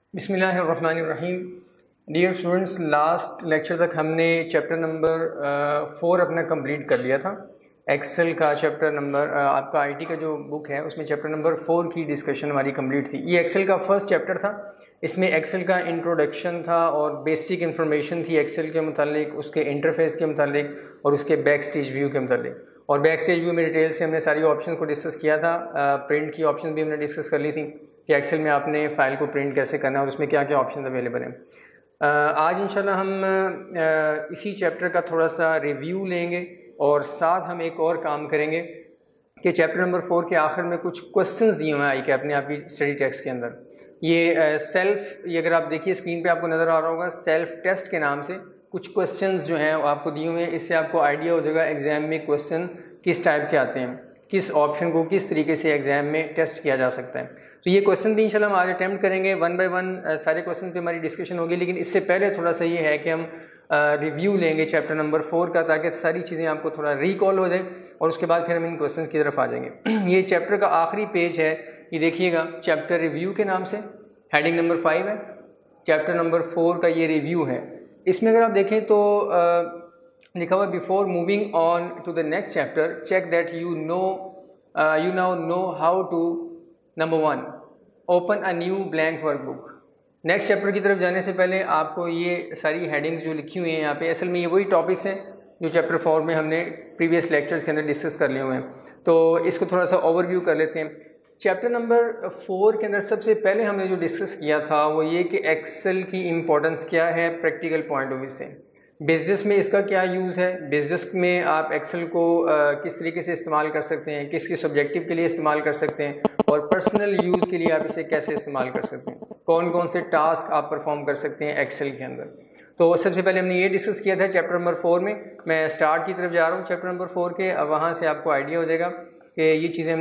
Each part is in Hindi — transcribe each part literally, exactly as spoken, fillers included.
बिस्मिल्लाहिर्रहमानिर्रहीम। डियर स्टूडेंट्स, लास्ट लेक्चर तक हमने चैप्टर नंबर फोर अपना कंप्लीट कर लिया था। एक्सेल का चैप्टर नंबर uh, आपका आईटी का जो बुक है उसमें चैप्टर नंबर फोर की डिस्कशन हमारी कंप्लीट थी। ये एक्सेल का फर्स्ट चैप्टर था। इसमें एक्सेल का इंट्रोडक्शन था और बेसिक इन्फॉर्मेशन थी एक्सेल के मुतालिक, उसके इंटरफेस के मुतालिक और उसके बैक स्टेज व्यू के मुतालिक। और बैक स्टेज व्यू में डिटेल से हमने सारी ऑप्शन को डिस्कस किया था। प्रिंट की ऑप्शन भी हमने डिस्कस कर ली थी कि एक्सेल में आपने फ़ाइल को प्रिंट कैसे करना है और उसमें क्या क्या ऑप्शन अवेलेबल हैं। आज इंशाल्लाह हम इसी चैप्टर का थोड़ा सा रिव्यू लेंगे और साथ हम एक और काम करेंगे कि चैप्टर नंबर फोर के आखिर में कुछ क्वेश्चंस दिए हुए हैं आई के अपने आप की स्टडी टेक्स्ट के अंदर। ये सेल्फ ये अगर आप देखिए स्क्रीन पे आपको नज़र आ रहा होगा, सेल्फ टेस्ट के नाम से कुछ क्वेश्चंस जो हैं आपको दिए हुए हैं। इससे आपको आइडिया हो जाएगा एग्ज़ाम में क्वेश्चन किस टाइप के आते हैं, किस ऑप्शन को किस तरीके से एग्ज़ाम में टेस्ट किया जा सकता है। तो ये क्वेश्चन भी इंशाल्लाह हम आज अटैम्प्ट करेंगे, वन बाय वन सारे क्वेश्चन पे हमारी डिस्कशन होगी। लेकिन इससे पहले थोड़ा सा ये है कि हम रिव्यू लेंगे चैप्टर नंबर फोर का, ताकि सारी चीज़ें आपको थोड़ा रिकॉल हो जाए और उसके बाद फिर हम इन क्वेश्चन की तरफ आ जाएंगे। ये चैप्टर का आखिरी पेज है, ये देखिएगा, चैप्टर रिव्यू के नाम से हेडिंग नंबर फाइव है। चैप्टर नंबर फोर का ये रिव्यू है। इसमें अगर आप देखें तो लिखा हुआ before moving on to the next chapter check that you know you now know how to number one open a new blank workbook. Next chapter की तरफ जाने से पहले आपको ये सारी हेडिंग्स जो लिखी हुई हैं यहाँ पे, असल में ये वही टॉपिक्स हैं जो चैप्टर फोर में हमने प्रीवियस लेक्चर्स के अंदर डिस्कस कर लिए हुए हैं। तो इसको थोड़ा सा ओवरव्यू कर लेते हैं। चैप्टर नंबर फोर के अंदर सबसे पहले हमने जो डिस्कस किया था वो ये कि एक्सेल की इम्पोर्टेंस क्या है प्रैक्टिकल पॉइंट ऑफ व्यू से, बिजनेस में इसका क्या यूज़ है, बिजनेस में आप एक्सेल को आ, किस तरीके से इस्तेमाल कर सकते हैं, किस किस ऑब्जेक्टिव के लिए इस्तेमाल कर सकते हैं, और पर्सनल यूज़ के लिए आप इसे कैसे इस्तेमाल कर सकते हैं, कौन कौन से टास्क आप परफॉर्म कर सकते हैं एक्सेल के अंदर। तो सबसे पहले हमने ये डिस्कस किया था चैप्टर नंबर फोर में। मैं स्टार्ट की तरफ जा रहा हूँ चैप्टर नंबर फोर के, अब वहाँ से आपको आइडिया हो जाएगा कि ये चीज़ें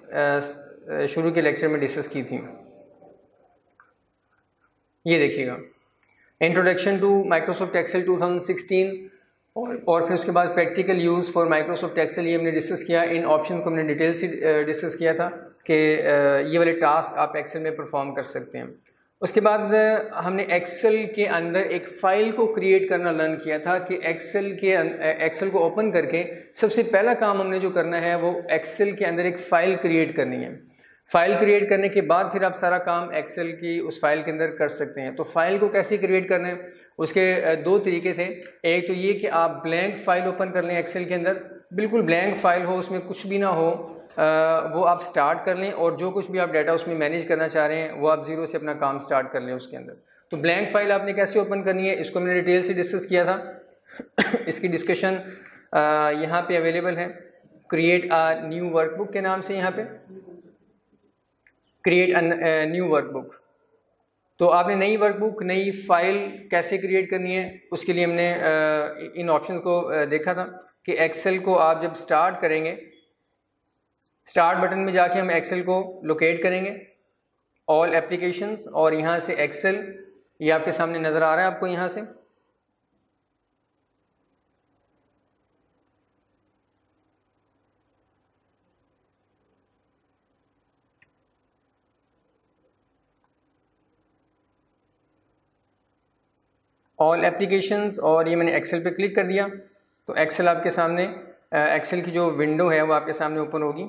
हमने शुरू के लेक्चर में डिस्कस की थी। ये देखिएगा, introduction to Microsoft Excel two thousand sixteen और और फिर उसके बाद practical use for Microsoft Excel, ये हमने डिस्कस किया। इन ऑप्शन को हमने डिटेल से डिस्कस किया था कि ये वाले टास्क आप एक्सेल में परफॉर्म कर सकते हैं। उसके बाद हमने एक्सेल के अंदर एक फ़ाइल को क्रिएट करना लर्न किया था कि एक्सेल के एक्सेल को ओपन करके सबसे पहला काम हमने जो करना है वो एक्सेल के अंदर एक फ़ाइल क्रिएट करनी है। फ़ाइल क्रिएट करने के बाद फिर आप सारा काम एक्सेल की उस फाइल के अंदर कर सकते हैं। तो फाइल को कैसे क्रिएट करना है, उसके दो तरीके थे। एक तो ये कि आप ब्लैंक फ़ाइल ओपन कर लें एक्सेल के अंदर, बिल्कुल ब्लैंक फ़ाइल हो, उसमें कुछ भी ना हो, आ, वो आप स्टार्ट कर लें और जो कुछ भी आप डाटा उसमें मैनेज करना चाह रहे हैं वो आप ज़ीरो से अपना काम स्टार्ट कर लें उसके अंदर। तो ब्लैंक फ़ाइल आपने कैसे ओपन करनी है इसको मैंने डिटेल से डिस्कस किया था। इसकी डिस्कशन यहाँ पे अवेलेबल है, क्रिएट अ न्यू वर्कबुक के नाम से। यहाँ पे क्रिएट अ न्यू वर्कबुक, तो आपने नई वर्कबुक, नई फाइल कैसे क्रिएट करनी है उसके लिए हमने uh, इन ऑप्शन को uh, देखा था कि एक्सेल को आप जब स्टार्ट करेंगे, स्टार्ट बटन में जाके हम एक्सेल को लोकेट करेंगे, ऑल एप्लीकेशंस, और यहाँ से एक्सेल, ये आपके सामने नज़र आ रहा है आपको यहाँ से। ऑल एप्लीकेशंस, और ये मैंने एक्सेल पे क्लिक कर दिया तो एक्सेल आपके सामने, एक्सेल की जो विंडो है वो आपके सामने ओपन होगी।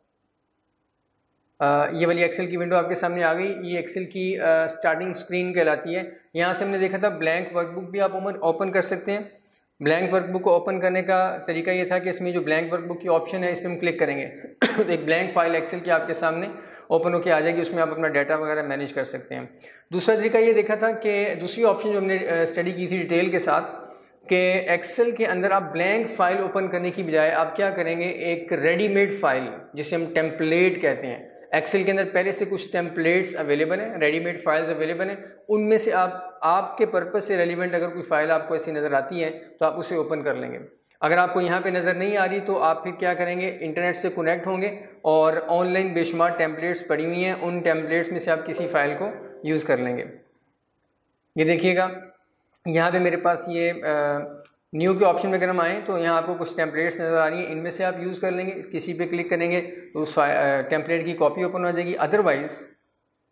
ये वाली एक्सेल की विंडो आपके सामने आ गई। ये एक्सेल की स्टार्टिंग स्क्रीन कहलाती है। यहाँ से हमने देखा था ब्लैंक वर्कबुक भी आप ओपन कर सकते हैं। ब्लैंक वर्कबुक को ओपन करने का तरीका ये था कि इसमें जो ब्लैंक वर्कबुक की ऑप्शन है इस पर हम क्लिक करेंगे तो एक ब्लैंक फाइल एक्सेल की आपके सामने ओपन होकर आ जाएगी, उसमें आप अपना डाटा वगैरह मैनेज कर सकते हैं। दूसरा तरीका ये देखा था कि दूसरी ऑप्शन जो हमने स्टडी की थी डिटेल के साथ कि एक्सेल के अंदर आप ब्लैंक फाइल ओपन करने की बजाय आप क्या करेंगे, एक रेडीमेड फाइल जिसे हम टेम्पलेट कहते हैं, एक्सेल के अंदर पहले से कुछ टेम्पलेट्स अवेलेबल हैं, रेडीमेड फाइल्स अवेलेबल हैं, उनमें से आप आपके पर्पस से रेलिवेंट अगर कोई फ़ाइल आपको ऐसी नज़र आती है तो आप उसे ओपन कर लेंगे। अगर आपको यहाँ पे नज़र नहीं आ रही तो आप फिर क्या करेंगे, इंटरनेट से कनेक्ट होंगे और ऑनलाइन बेशुमार टेम्पलेट्स पड़ी हुई हैं, उन टेम्पलेट्स में से आप किसी फ़ाइल को यूज़ कर लेंगे। ये देखिएगा, यहाँ पे मेरे पास ये न्यू के ऑप्शन में अगर हम आएँ तो यहाँ आपको कुछ टेम्पलेट्स नज़र आ रही हैं, इनमें से आप यूज़ कर लेंगे। किसी पे क्लिक करेंगे तो उस टेम्पलेट की कॉपी ओपन हो जाएगी। अदरवाइज़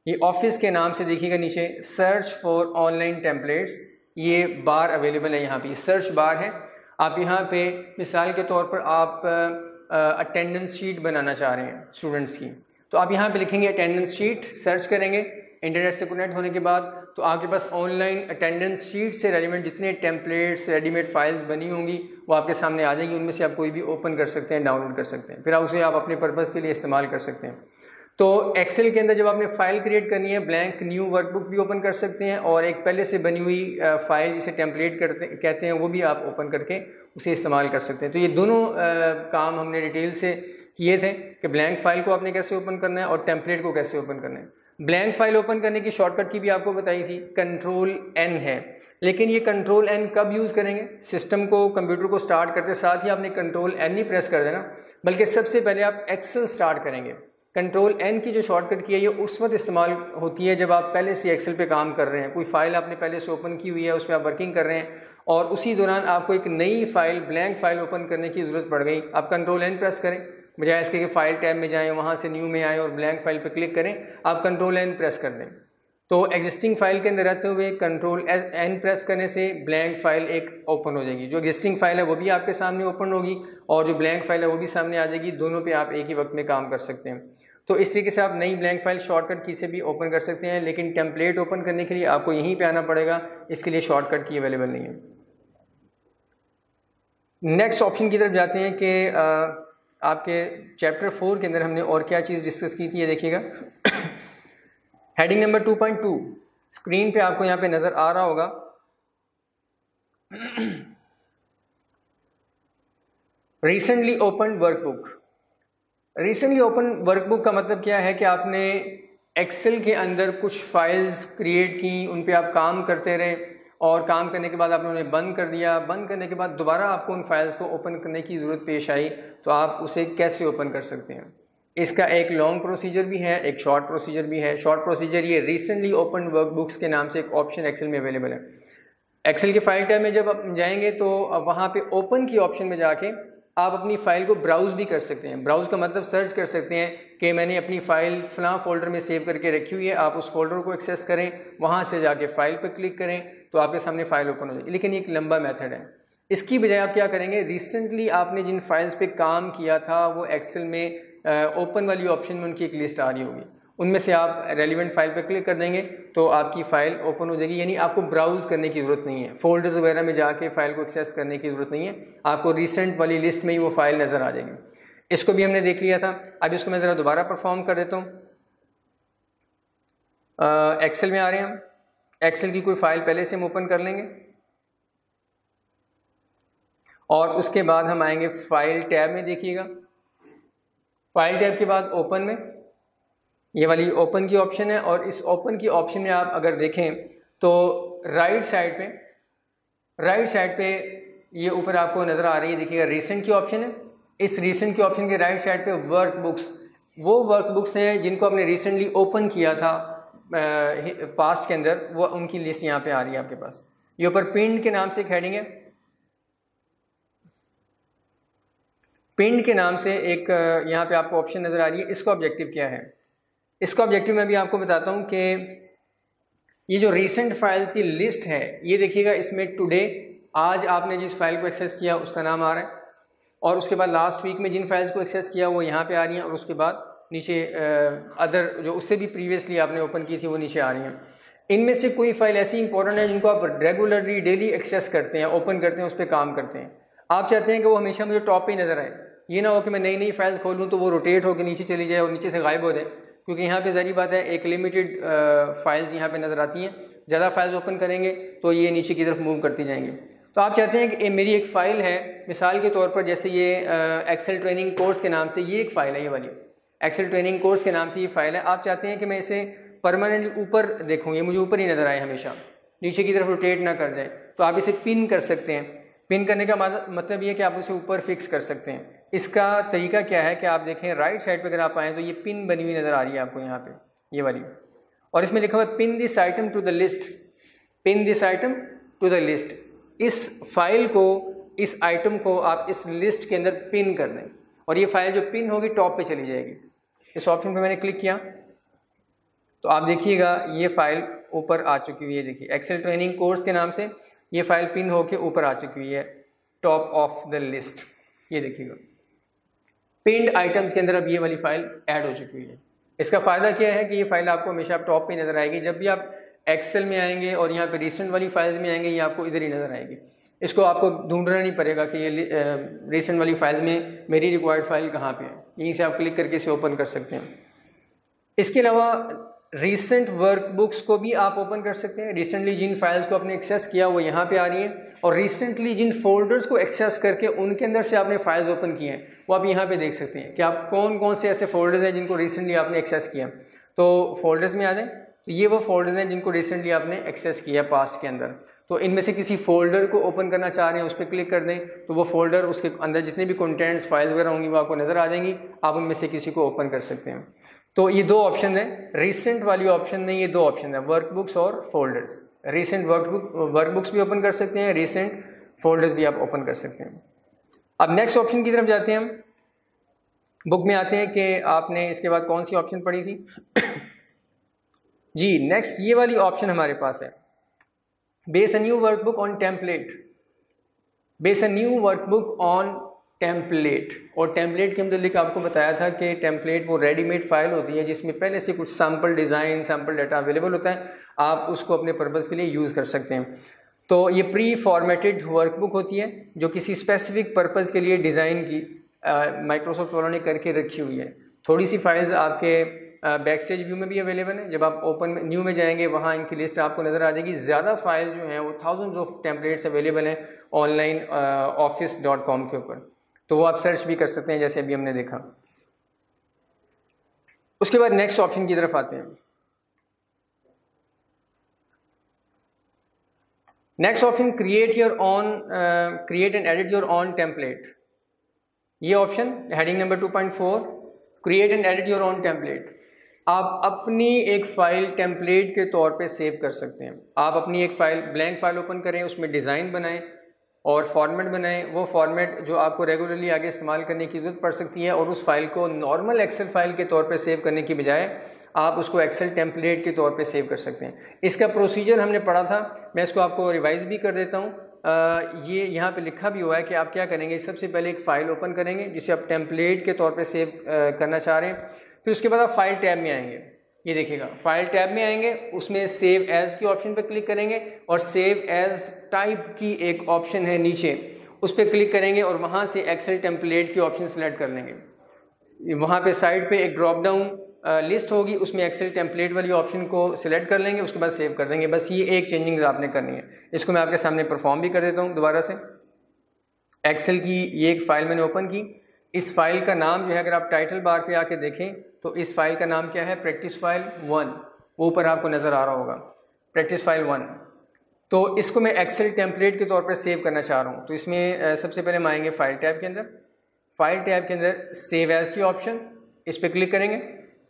ये ऑफिस के नाम से देखिएगा नीचे सर्च फॉर ऑनलाइन टेम्पलेट्स, ये बार अवेलेबल है यहाँ पे, सर्च बार है। आप यहाँ पे मिसाल के तौर पर आप अटेंडेंस शीट बनाना चाह रहे हैं स्टूडेंट्स की, तो आप यहाँ पे लिखेंगे अटेंडेंस शीट, सर्च करेंगे इंटरनेट से कनेक्ट होने के बाद, तो आपके पास ऑनलाइन अटेंडेंस शीट से रेलिवेंट जितने टेम्पलेट्स रेडीमेड फाइल्स बनी होंगी वो आपके सामने आ जाएगी। उनमें से आप कोई भी ओपन कर सकते हैं, डाउनलोड कर सकते हैं, फिर आप उसे आप अपने पर्पज़ के लिए इस्तेमाल कर सकते हैं। तो एक्सेल के अंदर जब आपने फ़ाइल क्रिएट करनी है, ब्लैंक न्यू वर्कबुक भी ओपन कर सकते हैं, और एक पहले से बनी हुई फ़ाइल जिसे टेम्पलेट करते कहते हैं वो भी आप ओपन करके उसे इस्तेमाल कर सकते हैं। तो ये दोनों आ, काम हमने डिटेल से किए थे कि ब्लैंक फ़ाइल को आपने कैसे ओपन करना है और टेम्पलेट को कैसे ओपन करना है। ब्लैंक फ़ाइल ओपन करने की शॉर्टकट की भी आपको बताई थी, कंट्रोल एन है, लेकिन ये कंट्रोल एन कब यूज़ करेंगे? सिस्टम को, कंप्यूटर को स्टार्ट करते साथ ही आपने कंट्रोल एन नहीं प्रेस कर देना, बल्कि सबसे पहले आप एक्सेल स्टार्ट करेंगे। कंट्रोल एन की जो शॉर्टकट की है ये उस वक्त इस्तेमाल होती है जब आप पहले से एक्सेल पे काम कर रहे हैं, कोई फ़ाइल आपने पहले से ओपन की हुई है, उस पर आप वर्किंग कर रहे हैं और उसी दौरान आपको एक नई फ़ाइल ब्लैंक फ़ाइल ओपन करने की ज़रूरत पड़ गई। आप कंट्रोल एन प्रेस करें, बजाय इसके कि फ़ाइल टैब में जाएं, वहाँ से न्यू में आएँ और ब्लैंक फ़ाइल पर क्लिक करें, आप कंट्रोल एन प्रेस कर दें। तो एग्जिस्टिंग फ़ाइल के अंदर रहते हुए कंट्रोल एन प्रेस करने से ब्लैंक फ़ाइल एक ओपन हो जाएगी। जो एग्जिस्टिंग फ़ाइल है वो भी आपके सामने ओपन होगी और जो ब्लैंक फ़ाइल है वो भी सामने आ जाएगी, दोनों पे आप एक ही वक्त में काम कर सकते हैं। तो इस तरीके से आप नई ब्लैंक फ़ाइल शॉर्टकट की से भी ओपन कर सकते हैं, लेकिन टेम्पलेट ओपन करने के लिए आपको यहीं पे आना पड़ेगा, इसके लिए शॉर्टकट की अवेलेबल नहीं है। नेक्स्ट ऑप्शन की तरफ जाते हैं कि आपके चैप्टर फोर के अंदर हमने और क्या चीज़ डिस्कस की थी, ये देखिएगा। Heading number two point two screen पे आपको यहाँ पे नज़र आ रहा होगा। Recently open workbook. Recently open workbook का मतलब क्या है कि आपने एक्सेल के अंदर कुछ फाइल्स क्रिएट की, उन पे आप काम करते रहे और काम करने के बाद आपने उन्हें बंद कर दिया, बंद करने के बाद दोबारा आपको उन फाइल्स को ओपन करने की ज़रूरत पेश आई, तो आप उसे कैसे ओपन कर सकते हैं? इसका एक लॉन्ग प्रोसीजर भी है, एक शॉर्ट प्रोसीजर भी है। शॉर्ट प्रोसीजर ये रिसेंटली ओपन वर्कबुक्स के नाम से एक ऑप्शन एक्सेल में अवेलेबल है। एक्सेल के फाइल टैब में जब आप जाएंगे तो वहाँ पे ओपन की ऑप्शन में जाके आप अपनी फ़ाइल को ब्राउज़ भी कर सकते हैं। ब्राउज़ का मतलब सर्च कर सकते हैं कि मैंने अपनी फ़ाइल फ़लाँ फ़ोल्डर में सेव करके रखी हुई है, आप उस फोल्डर को एक्सेस करें, वहाँ से जाके फ़ाइल पर क्लिक करें तो आपके सामने फ़ाइल ओपन हो जाएगी। लेकिन एक लंबा मेथड है। इसकी बजाय आप क्या करेंगे, रिसेंटली आपने जिन फाइल्स पे काम किया था वो एक्सेल में ओपन वाली ऑप्शन में उनकी एक लिस्ट आ रही होगी, उनमें से आप रेलिवेंट फाइल पर क्लिक कर देंगे तो आपकी फ़ाइल ओपन हो जाएगी। यानी आपको ब्राउज़ करने की ज़रूरत नहीं है, फोल्डर्स वगैरह में जाके फ़ाइल को एक्सेस करने की ज़रूरत नहीं है, आपको रिसेंट वाली लिस्ट में ही वो फ़ाइल नज़र आ जाएगी। इसको भी हमने देख लिया था। अब इसको मैं ज़रा दोबारा परफॉर्म कर देता हूँ। एक्सेल में आ रहे हैं हम, एक्सेल की कोई फ़ाइल पहले से हम ओपन कर लेंगे और उसके बाद हम आएंगे फ़ाइल टैब में। देखिएगा फ़ाइल टैब के बाद ओपन में ये वाली ओपन की ऑप्शन है और इस ओपन की ऑप्शन में आप अगर देखें तो राइट साइड पे राइट साइड पे ये ऊपर आपको नज़र आ रही है, देखिएगा रिसेंट की ऑप्शन है। इस रिसेंट की ऑप्शन के राइट साइड पे वर्क बुक्स, वो वर्क बुक्स हैं जिनको आपने रिसेंटली ओपन किया था पास्ट के अंदर, वो उनकी लिस्ट यहाँ पे आ रही है आपके पास। ये ऊपर पिंड के नाम से एक हेडिंग है, पिंड के नाम से एक यहाँ पे आपको ऑप्शन नज़र आ रही है। इसका ऑब्जेक्टिव क्या है? इसका ऑब्जेक्टिव मैं भी आपको बताता हूँ कि ये जो रीसेंट फाइल्स की लिस्ट है, ये देखिएगा इसमें टुडे, आज आपने जिस फाइल को एक्सेस किया उसका नाम आ रहा है, और उसके बाद लास्ट वीक में जिन फाइल्स को एक्सेस किया वो यहाँ पे आ रही हैं, और उसके बाद नीचे अदर जो उससे भी प्रीवियसली आपने ओपन की थी वो नीचे आ रही हैं। इनमें से कोई फाइल ऐसी इंपॉर्टेंट है जिनको आप रेगुलरली डेली एक्सेस करते हैं, ओपन करते हैं, उस पर काम करते हैं, आप चाहते हैं कि वो हमेशा मुझे टॉप पे नज़र आए। ये ना हो कि मैं नई नई फाइल्स खोलूँ तो वो रोटेट होकर नीचे चली जाए और नीचे से गायब हो जाए, क्योंकि यहाँ पे ज़री बात है एक लिमिटेड फाइल्स यहाँ पे नज़र आती हैं। ज़्यादा फाइल्स ओपन करेंगे तो ये नीचे की तरफ मूव करती जाएंगी। तो आप चाहते हैं कि मेरी एक फ़ाइल है, मिसाल के तौर पर जैसे ये एक्सेल ट्रेनिंग कोर्स के नाम से ये एक फ़ाइल है, ये वाली एक्सेल ट्रेनिंग कोर्स के नाम से ये फ़ाइल है। आप चाहते हैं कि मैं इसे परमानेंटली ऊपर देखूँ, ये मुझे ऊपर ही नज़र आए, हमेशा नीचे की तरफ रोटेट ना कर जाए, तो आप इसे पिन कर सकते हैं। पिन करने का मतलब ये कि आप उसे ऊपर फिक्स कर सकते हैं। इसका तरीका क्या है कि आप देखें राइट साइड पे अगर आप आएँ तो ये पिन बनी हुई नज़र आ रही है आपको यहाँ पे, ये वाली, और इसमें लिखा हुआ है pin this item to the list, pin this item to the list. इस फाइल को, इस आइटम को आप इस लिस्ट के अंदर पिन कर दें और ये फाइल जो पिन होगी टॉप पे चली जाएगी। इस ऑप्शन पे मैंने क्लिक किया, तो आप देखिएगा ये फाइल ऊपर आ चुकी हुई है, देखिए एक्सेल ट्रेनिंग कोर्स के नाम से ये फाइल पिन होके ऊपर आ चुकी हुई है टॉप ऑफ द लिस्ट। ये देखिएगा पिन्ड आइटम्स के अंदर अब ये वाली फाइल ऐड हो चुकी हुई है। इसका फ़ायदा क्या है कि ये फाइल आपको हमेशा टॉप पे नज़र आएगी। जब भी आप एक्सेल में आएंगे और यहाँ पे रिसेंट वाली फाइल्स में आएंगे, ये आपको इधर ही नज़र आएगी। इसको आपको ढूंढना नहीं पड़ेगा कि ये रिसेंट वाली फाइल में मेरी रिक्वायर्ड फाइल कहाँ पे है, यहीं से आप क्लिक करके इसे ओपन कर सकते हैं। इसके अलावा रिसेंट वर्कबुक्स को भी आप ओपन कर सकते हैं। रिसेंटली जिन फाइल्स को आपने एक्सेस किया वो यहाँ पे आ रही हैं, और रिसेंटली जिन फोल्डर्स को एक्सेस करके उनके अंदर से आपने फाइल्स ओपन किए हैं वो आप यहाँ पे देख सकते हैं कि आप कौन कौन से ऐसे फोल्डर्स हैं जिनको रिसेंटली आपने एक्सेस किया। तो फोल्डर्स में आ जाए, तो ये वो फोल्डर्स हैं जिनको रिसेंटली आपने एक्सेस किया पास्ट के अंदर। तो इनमें से किसी फोल्डर को ओपन करना चाह रहे हैं, उस पर क्लिक कर दें तो वो फोल्डर, उसके अंदर जितने भी कंटेंट्स फाइल्स वगैरह होंगी वो आपको नज़र आ जाएंगी। आप उनमें से किसी को ओपन कर सकते हैं। तो ये दो ऑप्शन है, रिसेंट वाली ऑप्शन में ये दो ऑप्शन है, वर्कबुक्स और फोल्डर्स। रिसेंट वर्कबुक वर्कबुक्स भी ओपन कर सकते हैं, रिसेंट फोल्डर्स भी आप ओपन कर सकते हैं। अब नेक्स्ट ऑप्शन की तरफ जाते हैं, हम बुक में आते हैं कि आपने इसके बाद कौन सी ऑप्शन पढ़ी थी जी। नेक्स्ट ये वाली ऑप्शन हमारे पास है, base a new workbook on template. Base a new workbook on template. और टेम्पलेट के मतलब आपको बताया था कि टेम्पलेट वो रेडीमेड फाइल होती है जिसमें पहले से कुछ sample design, sample data available होता है, आप उसको अपने पर्पज़ के लिए यूज़ कर सकते हैं। तो ये प्री फॉर्मेटेड वर्कबुक होती है जो किसी स्पेसिफिक पर्पज़ के लिए डिज़ाइन की माइक्रोसॉफ्ट वालों ने करके रखी हुई है। थोड़ी सी फाइल्स आपके बैक स्टेज व्यू में भी अवेलेबल है। जब आप ओपन में न्यू में जाएंगे वहाँ इनकी लिस्ट आपको नज़र आ जाएगी। ज़्यादा फाइल्स जो हैं वो थाउजेंड्स ऑफ टेम्पलेट्स अवेलेबल हैं ऑनलाइन ऑफिस डॉट कॉम के ऊपर, तो वो आप सर्च भी कर सकते हैं जैसे अभी हमने देखा। उसके बाद नेक्स्ट ऑप्शन की तरफ आते हैं। Next option create your own create and edit your own template. ये option heading number two point four, create and edit your own template. आप अपनी एक फ़ाइल टेम्पलेट के तौर पे सेव कर सकते हैं। आप अपनी एक फ़ाइल ब्लैंक फ़ाइल ओपन करें, उसमें डिज़ाइन बनाएं और फॉर्मेट बनाएं, वो फॉर्मेट जो आपको रेगुलरली आगे इस्तेमाल करने की ज़रूरत पड़ सकती है, और उस फाइल को नॉर्मल एक्सेल फाइल के तौर पे सेव करने की बजाय आप उसको एक्सेल टेम्पलेट के तौर पे सेव कर सकते हैं। इसका प्रोसीजर हमने पढ़ा था, मैं इसको आपको रिवाइज़ भी कर देता हूँ। Uh, ये यहाँ पे लिखा भी हुआ है कि आप क्या करेंगे, सबसे पहले एक फ़ाइल ओपन करेंगे जिसे आप टेम्पलेट के तौर पे सेव uh, करना चाह रहे हैं। फिर उसके बाद आप फाइल टैब में आएंगे, ये देखिएगा फाइल टैब में आएंगे, उसमें सेव एज़ की ऑप्शन पे क्लिक करेंगे और सेव एज़ टाइप की एक ऑप्शन है नीचे, उस पर क्लिक करेंगे और वहाँ से एक्सेल टेम्पलेट की ऑप्शन सेलेक्ट कर लेंगे। वहाँ पे साइड पे एक ड्रॉप डाउन लिस्ट होगी, उसमें एक्सेल टेम्पलेट वाली ऑप्शन को सिलेक्ट कर लेंगे, उसके बाद सेव कर देंगे। बस ये एक चेंजिंग आपने करनी है। इसको मैं आपके सामने परफॉर्म भी कर देता हूँ दोबारा से। एक्सेल की ये एक फ़ाइल मैंने ओपन की। इस फाइल का नाम जो है, अगर आप टाइटल बार पे आके देखें तो इस फाइल का नाम क्या है, प्रैक्टिस फाइल वन, ऊपर आपको नज़र आ रहा होगा प्रैक्टिस फाइल वन। तो इसको मैं एक्सेल टेम्पलेट के तौर पर सेव करना चाह रहा हूँ। तो इसमें सबसे पहले हम आएंगे फाइल टैब के अंदर, फाइल टैब के अंदर सेव एज़ की ऑप्शन, इस पर क्लिक करेंगे।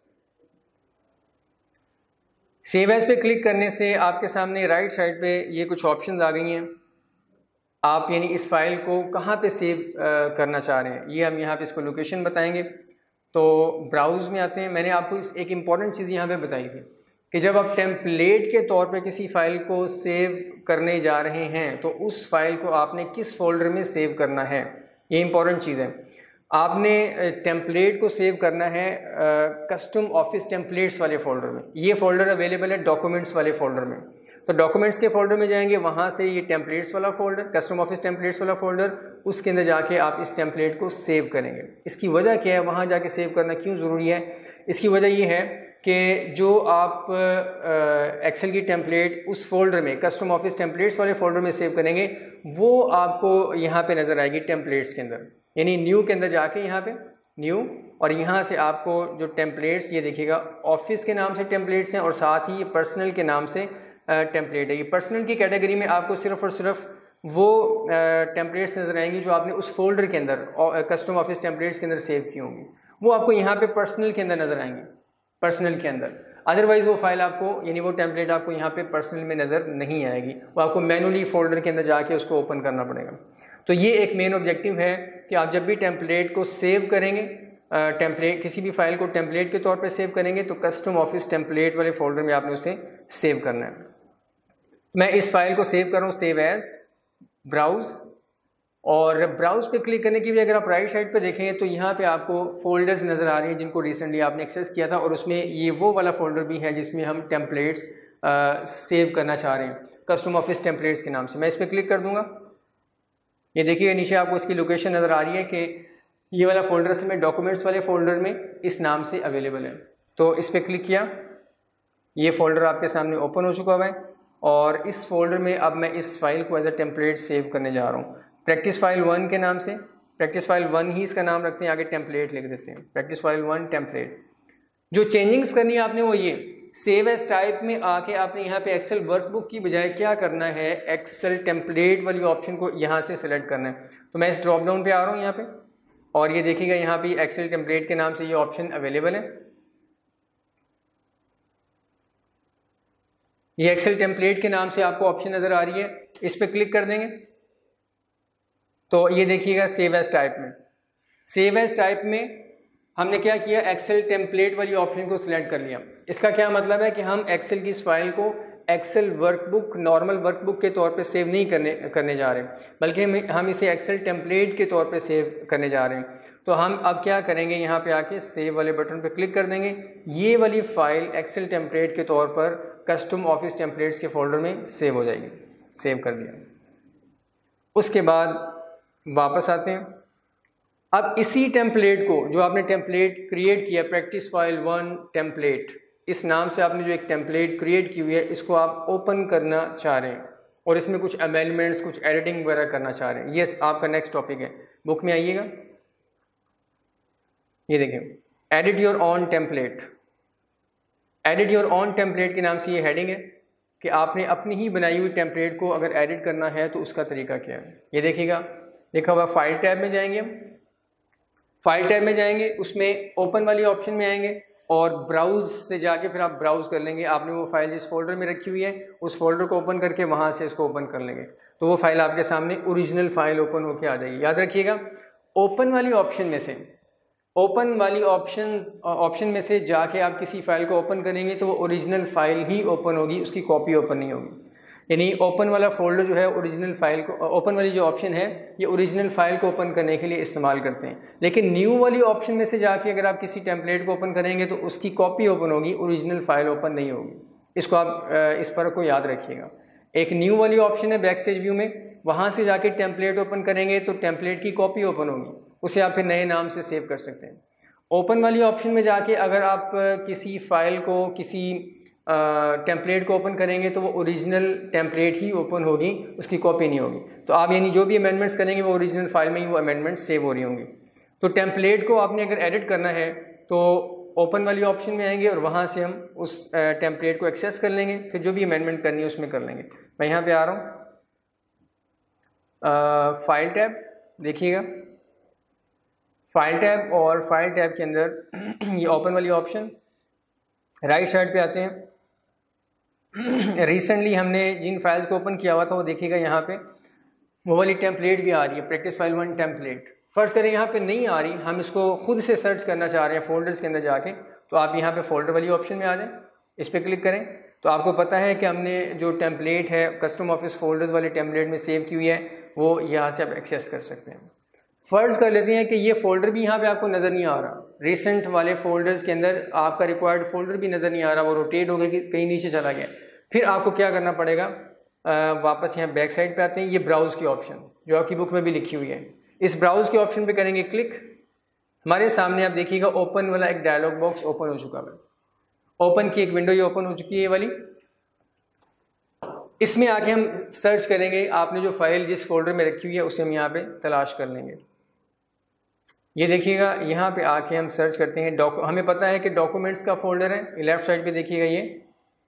सेव एज़ पे क्लिक करने से आपके सामने राइट साइड पे ये कुछ ऑप्शंस आ गई हैं। आप यानी इस फाइल को कहाँ पे सेव करना चाह रहे हैं, ये हम यहाँ पे इसको लोकेशन बताएंगे। तो ब्राउज़ में आते हैं। मैंने आपको इस एक इम्पॉर्टेंट चीज़ यहाँ पे बताई थी कि जब आप टेम्पलेट के तौर पे किसी फ़ाइल को सेव करने जा रहे हैं तो उस फाइल को आपने किस फोल्डर में सेव करना है, ये इम्पॉर्टेंट चीज़ है। आपने टेम्पलेट को सेव करना है कस्टम ऑफिस टेम्पलेट्स वाले फ़ोल्डर में। ये फ़ोल्डर अवेलेबल है डॉक्यूमेंट्स वाले फ़ोल्डर में। तो डॉक्यूमेंट्स के फ़ोल्डर में जाएंगे, वहाँ से ये टेम्पलेट्स वाला फ़ोल्डर, कस्टम ऑफिस टेम्पलेट्स वाला फ़ोल्डर, उसके अंदर जाके आप इस टेम्पलेट को सेव करेंगे। इसकी वजह क्या है, वहाँ जाके सेव करना क्यों ज़रूरी है? इसकी वजह ये है कि जो आप एक्सेल की टेम्पलेट उस फोल्डर में कस्टम ऑफिस टेम्पलेट्स वाले फ़ोल्डर में सेव करेंगे, वो आपको यहाँ पे नज़र आएगी टेम्पलेट्स के अंदर, यानी न्यू के अंदर जाके यहाँ पे न्यू, और यहाँ से आपको जो टेम्पलेट्स, ये देखिएगा ऑफिस के नाम से टेम्पलेट्स हैं और साथ ही ये पर्सनल के नाम से टेम्पलेट है। ये पर्सनल की कैटेगरी में आपको सिर्फ और सिर्फ वो टेम्पलेट्स नज़र आएंगी जो आपने उस फोल्डर के अंदर कस्टम ऑफिस टेम्पलेट्स के अंदर सेव की होंगी, वो आपको यहाँ पे पर्सनल के अंदर नज़र आएंगी, पर्सनल के अंदर। अदरवाइज़ वो फाइल आपको, यानी वो टेम्पलेट आपको यहाँ पे पर्सनल में नज़र नहीं आएगी, वो आपको मैनुअली फोल्डर के अंदर जाके उसको ओपन करना पड़ेगा। तो ये एक मेन ऑब्जेक्टिव है कि आप जब भी टेम्पलेट को सेव करेंगे टेम्पलेट, किसी भी फाइल को टेम्पलेट के तौर पे सेव करेंगे तो कस्टम ऑफिस टेम्पलेट वाले फोल्डर में आपने उसे सेव करना है। मैं इस फाइल को सेव कर रहा हूँ, सेव एज, ब्राउज, और ब्राउज पे क्लिक करने की भी अगर आप राइट साइड पे देखेंगे तो यहाँ पे आपको फोल्डर्स नज़र आ रही हैं जिनको रिसेंटली आपने एक्सेस किया था, और उसमें ये वो वाला फोल्डर भी है जिसमें हम टेम्पलेट्स सेव करना चाह रहे हैं कस्टम ऑफिस टेम्पलेट्स के नाम से। मैं इस पर क्लिक कर दूंगा, ये देखिए नीचे आपको इसकी लोकेशन नज़र आ रही है कि ये वाला फोल्डर से मैं डॉक्यूमेंट्स वाले फोल्डर में इस नाम से अवेलेबल है। तो इस पर क्लिक किया, ये फोल्डर आपके सामने ओपन हो चुका हुआ है, और इस फोल्डर में अब मैं इस फाइल को एज अ टेम्पलेट सेव करने जा रहा हूँ प्रैक्टिस फाइल वन के नाम से। प्रैक्टिस फाइल वन ही इसका नाम रखते हैं, आगे टेम्पलेट लिख देते हैं, प्रैक्टिस फाइल वन टेम्पलेट। जो चेंजिंग्स करनी है आपने वो ये, सेव एज टाइप में आके आपने यहाँ पे एक्सेल वर्कबुक की बजाय क्या करना है, एक्सेल टेम्पलेट वाली ऑप्शन को यहाँ से सेलेक्ट करना है। तो मैं इस ड्रॉप डाउन पे आ रहा हूँ यहाँ पे, और ये देखिएगा यहाँ पे एक्सेल टेम्पलेट के नाम से ये ऑप्शन अवेलेबल है। ये एक्सेल टेम्पलेट के नाम से आपको ऑप्शन नज़र आ रही है, इस पर क्लिक कर देंगे तो ये देखिएगा सेव एज टाइप में। सेव एज टाइप में हमने क्या किया, एक्सेल टेम्पलेट वाली ऑप्शन को सिलेक्ट कर लिया। इसका क्या मतलब है कि हम एक्सेल की इस फाइल को एक्सेल वर्कबुक, नॉर्मल वर्कबुक के तौर पे सेव नहीं करने करने जा रहे, बल्कि हम हम इसे एक्सेल टेम्पलेट के तौर पे सेव करने जा रहे हैं। तो हम अब क्या करेंगे, यहाँ पे आके सेव वाले बटन पे क्लिक कर देंगे, ये वाली फाइल एक्सेल टेम्पलेट के तौर पर कस्टम ऑफिस टेम्पलेट्स के फोल्डर में सेव हो जाएगी। सेव कर दिया, उसके बाद वापस आते हैं। अब इसी टेम्पलेट को, जो आपने टेम्पलेट क्रिएट किया प्रैक्टिस फाइल वन टेम्पलेट, इस नाम से आपने जो एक टेम्पलेट क्रिएट की हुई है, इसको आप ओपन करना चाह रहे हैं और इसमें कुछ अमेंडमेंट्स, कुछ एडिटिंग वगैरह करना चाह रहे हैं। ये आपका नेक्स्ट टॉपिक है। बुक में आइएगा, ये देखें edit your own template. Edit your own template के नाम से ये हेडिंग है कि आपने अपनी ही बनाई हुई टेम्पलेट को अगर एडिट करना है तो उसका तरीका क्या है। ये देखिएगा लिखा हुआ फाइल टैब में जाएंगे, फाइल टैब में जाएंगे, उसमें ओपन वाली ऑप्शन में आएंगे और ब्राउज़ से जाके फिर आप ब्राउज़ कर लेंगे। आपने वो फाइल जिस फोल्डर में रखी हुई है उस फोल्डर को ओपन करके वहाँ से इसको ओपन कर लेंगे तो वो फाइल आपके सामने ओरिजिनल फाइल ओपन होके आ जाएगी। याद रखिएगा, ओपन वाली ऑप्शन में से ओपन वाली ऑप्शन ऑप्शन में से जाके आप किसी फाइल को ओपन करेंगे तो वो ओरिजिनल फाइल ही ओपन होगी, उसकी कॉपी ओपन नहीं होगी। यानी ओपन वाला फोल्डर जो है ओरिजिनल फाइल को, ओपन वाली जो ऑप्शन है ये ओरिजिनल फाइल को ओपन करने के लिए इस्तेमाल करते हैं। लेकिन न्यू वाली ऑप्शन में से जाके अगर आप किसी टेम्पलेट को ओपन करेंगे तो उसकी कॉपी ओपन होगी, ओरिजिनल फाइल ओपन नहीं होगी। इसको आप इस फ़र्क को याद रखिएगा। एक न्यू वाली ऑप्शन है बैक स्टेज व्यू में, वहाँ से जाके टेम्पलेट ओपन करेंगे तो टेम्पलेट की कॉपी ओपन होगी, उसे आप फिर नए नाम से सेव कर सकते हैं। ओपन वाली ऑप्शन में जाके अगर आप किसी फाइल को, किसी टेम्पलेट को ओपन करेंगे तो वो ओरिजिनल टेम्पलेट ही ओपन होगी, उसकी कॉपी नहीं होगी। तो आप यानी जो भी अमेंडमेंट्स करेंगे वो ओरिजिनल फाइल में ही वो अमेंडमेंट्स सेव हो रही होंगी। तो टेम्पलेट को आपने अगर एडिट करना है तो ओपन वाली ऑप्शन में आएंगे और वहाँ से हम उस टेम्पलेट को एक्सेस कर लेंगे, फिर जो भी अमेंडमेंट करनी है उसमें कर लेंगे। मैं यहाँ पे आ रहा हूँ, फाइल टैब देखिएगा, फाइल टैब और फाइल टैब के अंदर ये ओपन वाली ऑप्शन, राइट साइड पे आते हैं। रिसेंटली हमने जिन फाइल्स को ओपन किया हुआ था वो देखिएगा यहाँ पे वो वाली टेम्पलेट भी आ रही है, प्रैक्टिस फाइल वन टेम्पलेट। फर्ज करें यहाँ पे नहीं आ रही, हम इसको खुद से सर्च करना चाह रहे हैं फोल्डर्स के अंदर जाके, तो आप यहाँ पे फोल्डर वाली ऑप्शन में आ जाएं, इस पर क्लिक करें तो आपको पता है कि हमने जो टेम्पलेट है कस्टम ऑफिस फोल्डर्स वाले टेम्पलेट में सेव की हुई है, वो यहाँ से आप एक्सेस कर सकते हैं। फ़र्ज़ कर लेते हैं कि ये फ़ोल्डर भी यहाँ पे आपको नज़र नहीं आ रहा, रिसेंट वाले फ़ोल्डर्स के अंदर आपका रिक्वायर्ड फ़ोल्डर भी नज़र नहीं आ रहा, वो रोटेट हो गया कि कहीं नीचे चला गया। फिर आपको क्या करना पड़ेगा, आ, वापस यहाँ बैक साइड पे आते हैं, ये ब्राउज़ की ऑप्शन जो आपकी बुक में भी लिखी हुई है, इस ब्राउज़ के ऑप्शन पे करेंगे क्लिक। हमारे सामने आप देखिएगा ओपन वाला एक डायलॉग बॉक्स ओपन हो चुका है, ओपन की एक विंडो ये ओपन हो चुकी है ये वाली। इसमें आके हम सर्च करेंगे, आपने जो फाइल जिस फोल्डर में रखी हुई है उसे हम यहाँ पे तलाश कर लेंगे। ये देखिएगा यहाँ पे आके हम सर्च करते हैं, डॉक हमें पता है कि डॉक्यूमेंट्स का फोल्डर है, लेफ्ट साइड पे देखिएगा ये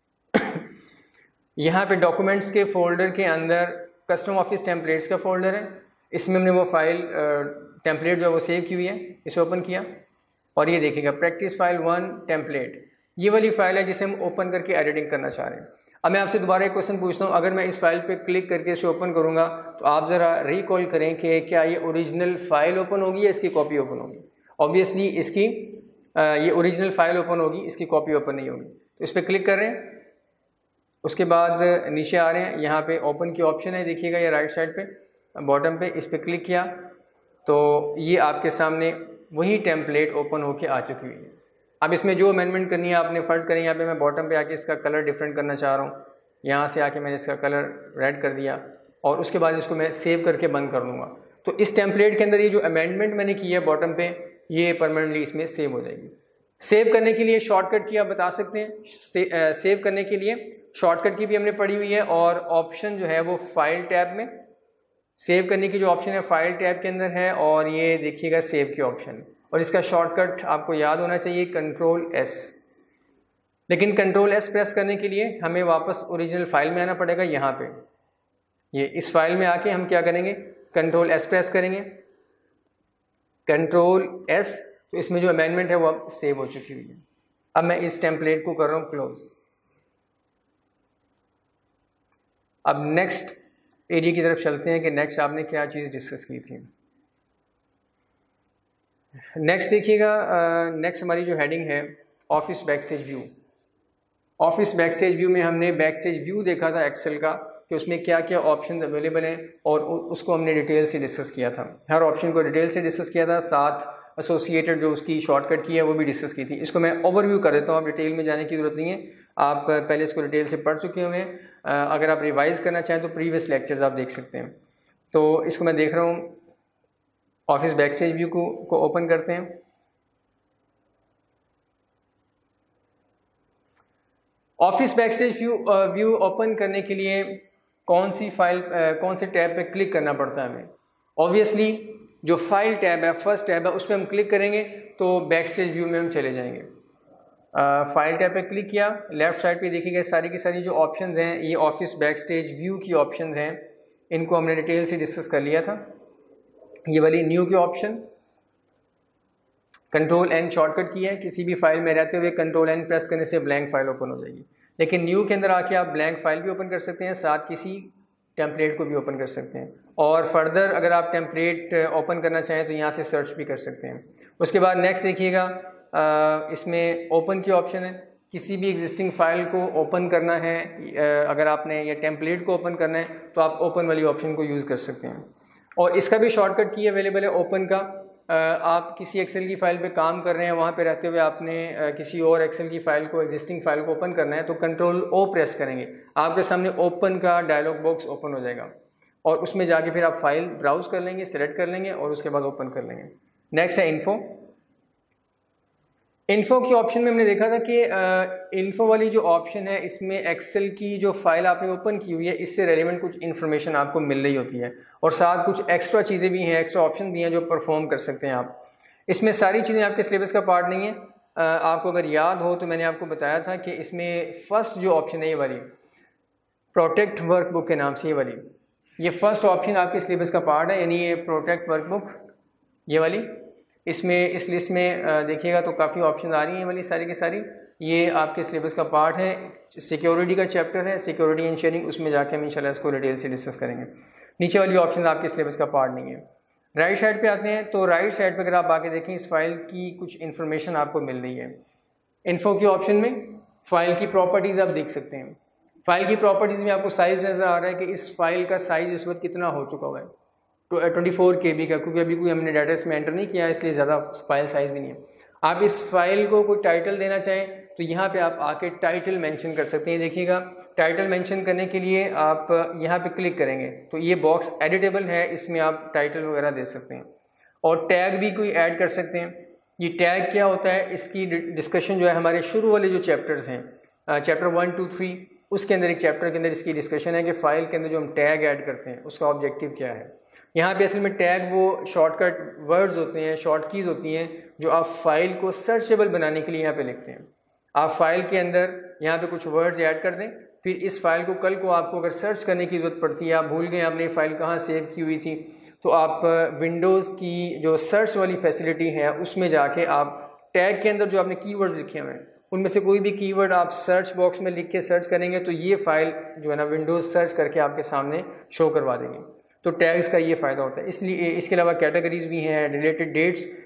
यहाँ पे डॉक्यूमेंट्स के फोल्डर के अंदर कस्टम ऑफिस टेम्पलेट्स का फोल्डर है, इसमें हमने वो फाइल टेम्पलेट जो है वो सेव की हुई है, इसे ओपन किया और ये देखिएगा प्रैक्टिस फाइल वन टेम्पलेट, ये वाली फाइल है जिसे हम ओपन करके एडिटिंग करना चाह रहे हैं। अब मैं आपसे दोबारा एक क्वेश्चन पूछता हूँ, अगर मैं इस फाइल पे क्लिक करके इसे ओपन करूँगा तो आप ज़रा रिकॉल करें कि क्या ये ओरिजिनल फाइल ओपन होगी या इसकी कॉपी ओपन होगी। ऑब्वियसली इसकी आ, ये ओरिजिनल फाइल ओपन होगी, इसकी कॉपी ओपन नहीं होगी। तो इस पर क्लिक कर रहे हैं, उसके बाद नीचे आ रहे हैं, यहाँ पे ओपन की ऑप्शन है, देखिएगा ये राइट साइड पे बॉटम पे, इस पर क्लिक किया तो ये आपके सामने वही टेम्पलेट ओपन होके आ चुकी हुई है। अब इसमें जो अमेंडमेंट करनी है आपने फ़र्ज़ करें, यहाँ पे मैं बॉटम पे आके इसका कलर डिफरेंट करना चाह रहा हूँ, यहाँ से आके मैंने इसका कलर रेड कर दिया और उसके बाद इसको मैं सेव करके बंद कर दूँगा। तो इस टेम्पलेट के अंदर ये जो अमेंडमेंट मैंने की है बॉटम पे, ये परमानेंटली इसमें सेव हो जाएगी। सेव करने के लिए शॉर्टकट की आप बता सकते हैं, से, आ, सेव करने के लिए शॉर्टकट की भी हमने पढ़ी हुई है और ऑप्शन जो है वो फाइल टैब में, सेव करने की जो ऑप्शन है फाइल टैब के अंदर है और ये देखिएगा सेव की ऑप्शन, और इसका शॉर्टकट आपको याद होना चाहिए कंट्रोल एस। लेकिन कंट्रोल एस प्रेस करने के लिए हमें वापस ओरिजिनल फाइल में आना पड़ेगा। यहाँ पे ये इस फाइल में आके हम क्या करेंगे, कंट्रोल एस प्रेस करेंगे, कंट्रोल एस, तो इसमें जो अमेंडमेंट है वो अब सेव हो चुकी हुई है। अब मैं इस टेम्पलेट को कर रहा हूँ क्लोज। अब नेक्स्ट एरिया की तरफ चलते हैं कि नेक्स्ट आपने क्या चीज़ डिस्कस की थी। नेक्स्ट देखिएगा, नेक्स्ट हमारी जो हेडिंग है Office backstage view. Office backstage view में हमने बैकस्टेज व्यू देखा था एक्सेल का कि उसमें क्या क्या ऑप्शन अवेलेबल हैं और उसको हमने डिटेल से डिस्कस किया था। हर ऑप्शन को डिटेल से डिस्कस किया था, साथ एसोसिएटेड जो उसकी शॉर्टकट की है वो भी डिस्कस की थी। इसको मैं ओवरव्यू कर देता हूँ, आप डिटेल में जाने की ज़रूरत नहीं है, आप पहले इसको डिटेल से पढ़ चुके हुए हैं। अगर आप रिवाइज करना चाहें तो प्रीवियस लेक्चर्स आप देख सकते हैं। तो इसको मैं देख रहा हूँ, ऑफिस बैकस्टेज व्यू को, को ओपन करते हैं। Office backstage view view open करने के लिए कौन सी फाइल, कौन से टैब पे क्लिक करना पड़ता है हमें? ऑब्वियसली जो फाइल टैब है, फर्स्ट टैब है, उस पर हम क्लिक करेंगे तो बैकस्टेज व्यू में हम चले जाएंगे। फाइल टैब पे क्लिक किया, लेफ्ट साइड पे देखिएगा सारी की सारी जो ऑप्शंस हैं ये ऑफिस बैकस्टेज व्यू की ऑप्शंस हैं, इनको हमने डिटेल से डिस्कस कर लिया था। ये वाली न्यू की option, control N shortcut key है, किसी भी फाइल में रहते हुए कंट्रोल एन प्रेस करने से ब्लैंक फाइल ओपन हो जाएगी। लेकिन न्यू के अंदर आके आप ब्लैंक फाइल भी ओपन कर सकते हैं, साथ किसी टेम्पलेट को भी ओपन कर सकते हैं, और फर्दर अगर आप टेम्पलेट ओपन करना चाहें तो यहाँ से सर्च भी कर सकते हैं। उसके बाद नेक्स्ट देखिएगा, इसमें ओपन की ऑप्शन है, किसी भी एग्जिस्टिंग फाइल को ओपन करना है, अगर आपने या टेम्पलेट को ओपन करना है तो आप ओपन वाली ऑप्शन को यूज़ कर सकते हैं। और इसका भी शॉर्टकट की अवेलेबल है ओपन का। आप किसी एक्सेल की फ़ाइल पे काम कर रहे हैं, वहाँ पे रहते हुए आपने किसी और एक्सेल की फ़ाइल को, एग्जिस्टिंग फाइल को ओपन करना है तो कंट्रोल ओ प्रेस करेंगे, आपके सामने ओपन का डायलॉग बॉक्स ओपन हो जाएगा और उसमें जाके फिर आप फाइल ब्राउज़ कर लेंगे, सेलेक्ट कर लेंगे और उसके बाद ओपन कर लेंगे। नेक्स्ट है इन्फो। इन्फो की ऑप्शन में हमने देखा था कि इन्फो वाली जो ऑप्शन है इसमें एक्सेल की जो फाइल आपने ओपन की हुई है इससे रेलिवेंट कुछ इन्फॉर्मेशन आपको मिल रही होती है और साथ कुछ एक्स्ट्रा चीज़ें भी हैं, एक्स्ट्रा ऑप्शन भी हैं जो परफॉर्म कर सकते हैं आप। इसमें सारी चीज़ें आपके सिलेबस का पार्ट नहीं है। आपको अगर याद हो तो मैंने आपको बताया था कि इसमें फ़र्स्ट जो ऑप्शन है ये वाली प्रोटेक्ट वर्कबुक के नाम से, ये वाली ये फ़र्स्ट ऑप्शन आपके सिलेबस का पार्ट है, यानी ये प्रोटेक्ट वर्कबुक ये वाली। इसमें इस लिस्ट में देखिएगा तो काफ़ी ऑप्शन आ रही हैं वाली सारी की सारी, ये आपके सिलेबस का पार्ट है। सिक्योरिटी का चैप्टर है, सिक्योरिटी एंड शेयरिंग, उसमें जाके हम इंशाल्लाह इसको डिटेल से डिस्कस करेंगे। नीचे वाली ऑप्शन आपके सिलेबस का पार्ट नहीं है। राइट साइड पे आते हैं तो राइट साइड पे अगर आप आके देखें इस फाइल की कुछ इन्फॉर्मेशन आपको मिल रही है। इन्फो की ऑप्शन में फ़ाइल की प्रॉपर्टीज़ आप देख सकते हैं। फ़ाइल की प्रॉपर्टीज़ में आपको साइज़ नज़र आ रहा है कि इस फाइल का साइज़ इस वक्त कितना हो चुका हुआ है, तो ट्वेंटी फोर के बी का, क्योंकि अभी कोई हमने डाटा इसमें एंटर नहीं किया इसलिए ज़्यादा फाइल साइज़ भी नहीं है। आप इस फाइल को कोई टाइटल देना चाहें तो यहाँ पे आप आके टाइटल मेंशन कर सकते हैं। देखिएगा टाइटल मेंशन करने के लिए आप यहाँ पे क्लिक करेंगे तो ये बॉक्स एडिटेबल है, इसमें आप टाइटल वगैरह दे सकते हैं और टैग भी कोई ऐड कर सकते हैं। ये टैग क्या होता है इसकी डिस्कशन जो है हमारे शुरू वाले जो चैप्टर्स हैं, चैप्टर वन टू थ्री, उसके अंदर एक चैप्टर के अंदर इसकी डिस्कशन है कि फ़ाइल के अंदर जो हम टैग ऐड करते हैं उसका ऑब्जेक्टिव क्या है। यहाँ पे असल में टैग वो शॉर्टकट वर्ड्स होते हैं, शॉर्ट कीज़ होती हैं जो आप फाइल को सर्चेबल बनाने के लिए यहाँ पे लिखते हैं। आप फाइल के अंदर यहाँ पे कुछ वर्ड्स ऐड कर दें, फिर इस फाइल को कल को आपको अगर सर्च करने की ज़रूरत पड़ती है, आप भूल गए आपने फाइल कहाँ सेव की हुई थी, तो आप विंडोज़ की जो सर्च वाली फैसिलिटी है उसमें जाके आप टैग के अंदर जो आपने कीवर्ड्स लिखे हुए हैं उनमें से कोई भी कीवर्ड आप सर्च बॉक्स में लिख के सर्च करेंगे तो ये फ़ाइल जो है ना विंडोज़ सर्च करके आपके सामने शो करवा देंगे। तो टैग्स का ये फ़ायदा होता है। इसलिए इसके अलावा कैटेगरीज़ भी हैं, रिलेटेड डेट्स,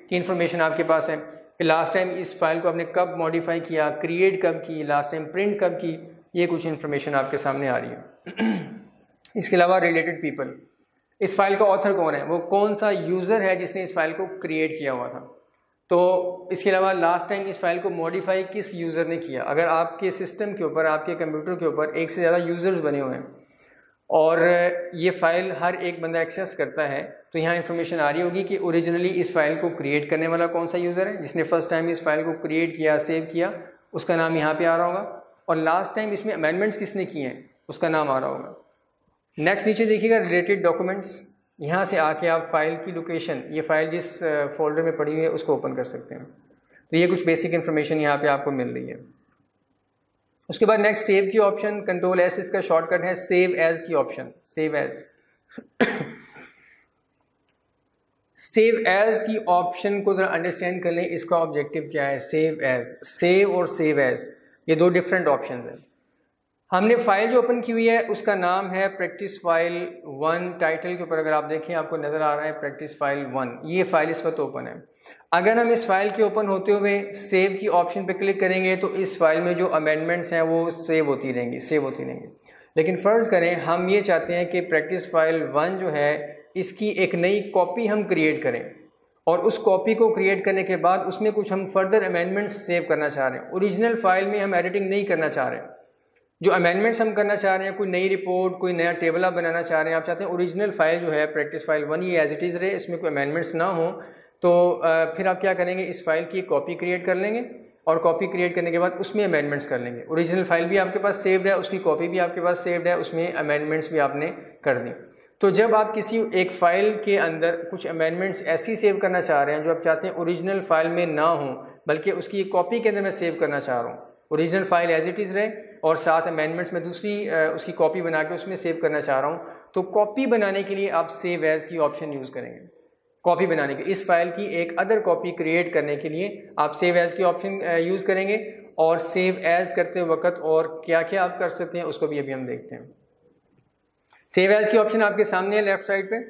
की इन्फॉर्मेशन आपके पास है कि लास्ट टाइम इस फाइल को आपने कब मॉडिफाई किया, क्रिएट कब की, लास्ट टाइम प्रिंट कब की, ये कुछ इन्फॉर्मेशन आपके सामने आ रही है। इसके अलावा रिलेटेड पीपल, इस फाइल का ऑथर कौन है, वो कौन सा यूज़र है जिसने इस फाइल को क्रिएट किया हुआ था। तो इसके अलावा लास्ट टाइम इस फाइल को मॉडिफाई किस यूज़र ने किया। अगर आपके सिस्टम के ऊपर, आपके कंप्यूटर के ऊपर एक से ज़्यादा यूज़र्स बने हुए हैं और ये फ़ाइल हर एक बंदा एक्सेस करता है, तो यहाँ इन्फॉर्मेशन आ रही होगी कि ओरिजिनली इस फाइल को क्रिएट करने वाला कौन सा यूज़र है, जिसने फर्स्ट टाइम इस फाइल को क्रिएट किया, सेव किया, उसका नाम यहाँ पे आ रहा होगा, और लास्ट टाइम इसमें अमेंडमेंट्स किसने किए हैं उसका नाम आ रहा होगा। नेक्स्ट नीचे देखिएगा रिलेटेड डॉक्यूमेंट्स, यहाँ से आके आप फाइल की लोकेशन, ये फाइल जिस फोल्डर में पड़ी हुई है उसको ओपन कर सकते हैं। तो ये कुछ बेसिक इन्फॉर्मेशन यहाँ पे आपको मिल रही है। उसके बाद नेक्स्ट सेव की ऑप्शन, कंट्रोल एस इसका शॉर्टकट है, सेव एज की option, save as save as की ऑप्शन को जरा अंडरस्टैंड कर लें, इसका ऑब्जेक्टिव क्या है। सेव एज, सेव और सेव एज ये दो डिफरेंट ऑप्शन हैं। हमने फाइल जो ओपन की हुई है उसका नाम है प्रैक्टिस फाइल वन, टाइटल के ऊपर अगर आप देखें आपको नज़र आ रहा है प्रैक्टिस फाइल वन, ये फाइल इस वक्त ओपन है। अगर हम इस फाइल के ओपन होते हुए सेव की ऑप्शन पे क्लिक करेंगे तो इस फाइल में जो अमेंडमेंट्स हैं वो सेव होती रहेंगी, सेव होती रहेंगी। लेकिन फ़र्ज़ करें हम ये चाहते हैं कि प्रैक्टिस फाइल वन जो है इसकी एक नई कॉपी हम क्रिएट करें, और उस कॉपी को क्रिएट करने के बाद उसमें कुछ हम फर्दर अमेंडमेंट्स सेव करना चाह रहे हैं। ओरिजिनल फाइल में हम एडिटिंग नहीं करना चाह रहे हैं, जो अमेंडमेंट्स हम करना चाह रहे हैं, कोई नई रिपोर्ट, कोई नया टेबल आप बनाना चाह रहे हैं, आप चाहते हैं ओरिजिनल फाइल जो है प्रैक्टिस फाइल वन ये एज इट इज़ रहे, इसमें कोई अमेंडमेंट्स ना हो, तो फिर आप क्या करेंगे, इस फाइल की कॉपी क्रिएट कर लेंगे और कॉपी क्रिएट करने के बाद उसमें अमेंडमेंट्स कर लेंगे। ओरिजिनल फाइल भी आपके पास सेव्ड है, उसकी कॉपी भी आपके पास सेव्ड है, उसमें अमेंडमेंट्स भी आपने कर दी। तो जब आप किसी एक फ़ाइल के अंदर कुछ अमेंडमेंट्स ऐसी सेव करना चाह रहे हैं जो आप चाहते हैं ओरिजिनल फाइल में ना हो, बल्कि उसकी कॉपी के अंदर मैं सेव करना चाह रहा हूँ, original file as it is रहे और साथ अमेंडमेंट्स में दूसरी उसकी कॉपी बना के उसमें सेव करना चाह रहा हूँ, तो कॉपी बनाने के लिए आप सेव एज़ की ऑप्शन यूज़ करेंगे। कॉपी बनाने के, इस फाइल की एक अदर कॉपी क्रिएट करने के लिए आप सेव एज़ की ऑप्शन यूज़ करेंगे। और सेव एज़ करते वक्त और क्या क्या आप कर सकते हैं उसको भी अभी हम देखते हैं। सेव एज़ की ऑप्शन आपके सामने है लेफ्ट साइड पे,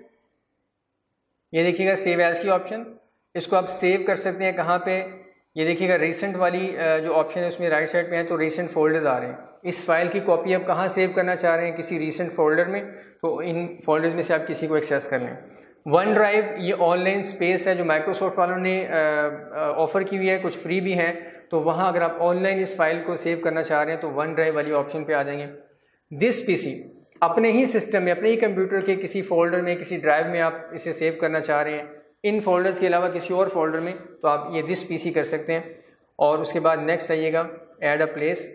ये देखिएगा सेव एज़ की ऑप्शन, इसको आप सेव कर सकते हैं कहाँ पे, ये देखिएगा रिसेंट वाली जो ऑप्शन है उसमें राइट साइड पे है, तो रिसेंट फोल्डर्स आ रहे हैं। इस फाइल की कॉपी आप कहाँ सेव करना चाह रहे हैं, किसी रिसेंट फोल्डर में, तो इन फोल्डर्स में से आप किसी को एक्सेस कर लें। वन ड्राइव ये ऑनलाइन स्पेस है जो माइक्रोसॉफ्ट वालों ने ऑफ़र की हुई है, कुछ फ्री भी है, तो वहाँ अगर आप ऑनलाइन इस फाइल को सेव करना चाह रहे हैं तो वन ड्राइव वाली ऑप्शन पे आ जाएंगे। दिस पीसी, अपने ही सिस्टम में, अपने ही कंप्यूटर के किसी फोल्डर में, किसी ड्राइव में आप इसे सेव करना चाह रहे हैं, इन फोल्डर्स के अलावा किसी और फोल्डर में, तो आप ये दिस पीसी कर सकते हैं। और उसके बाद नेक्स्ट आइएगा ऐड अ प्लेस,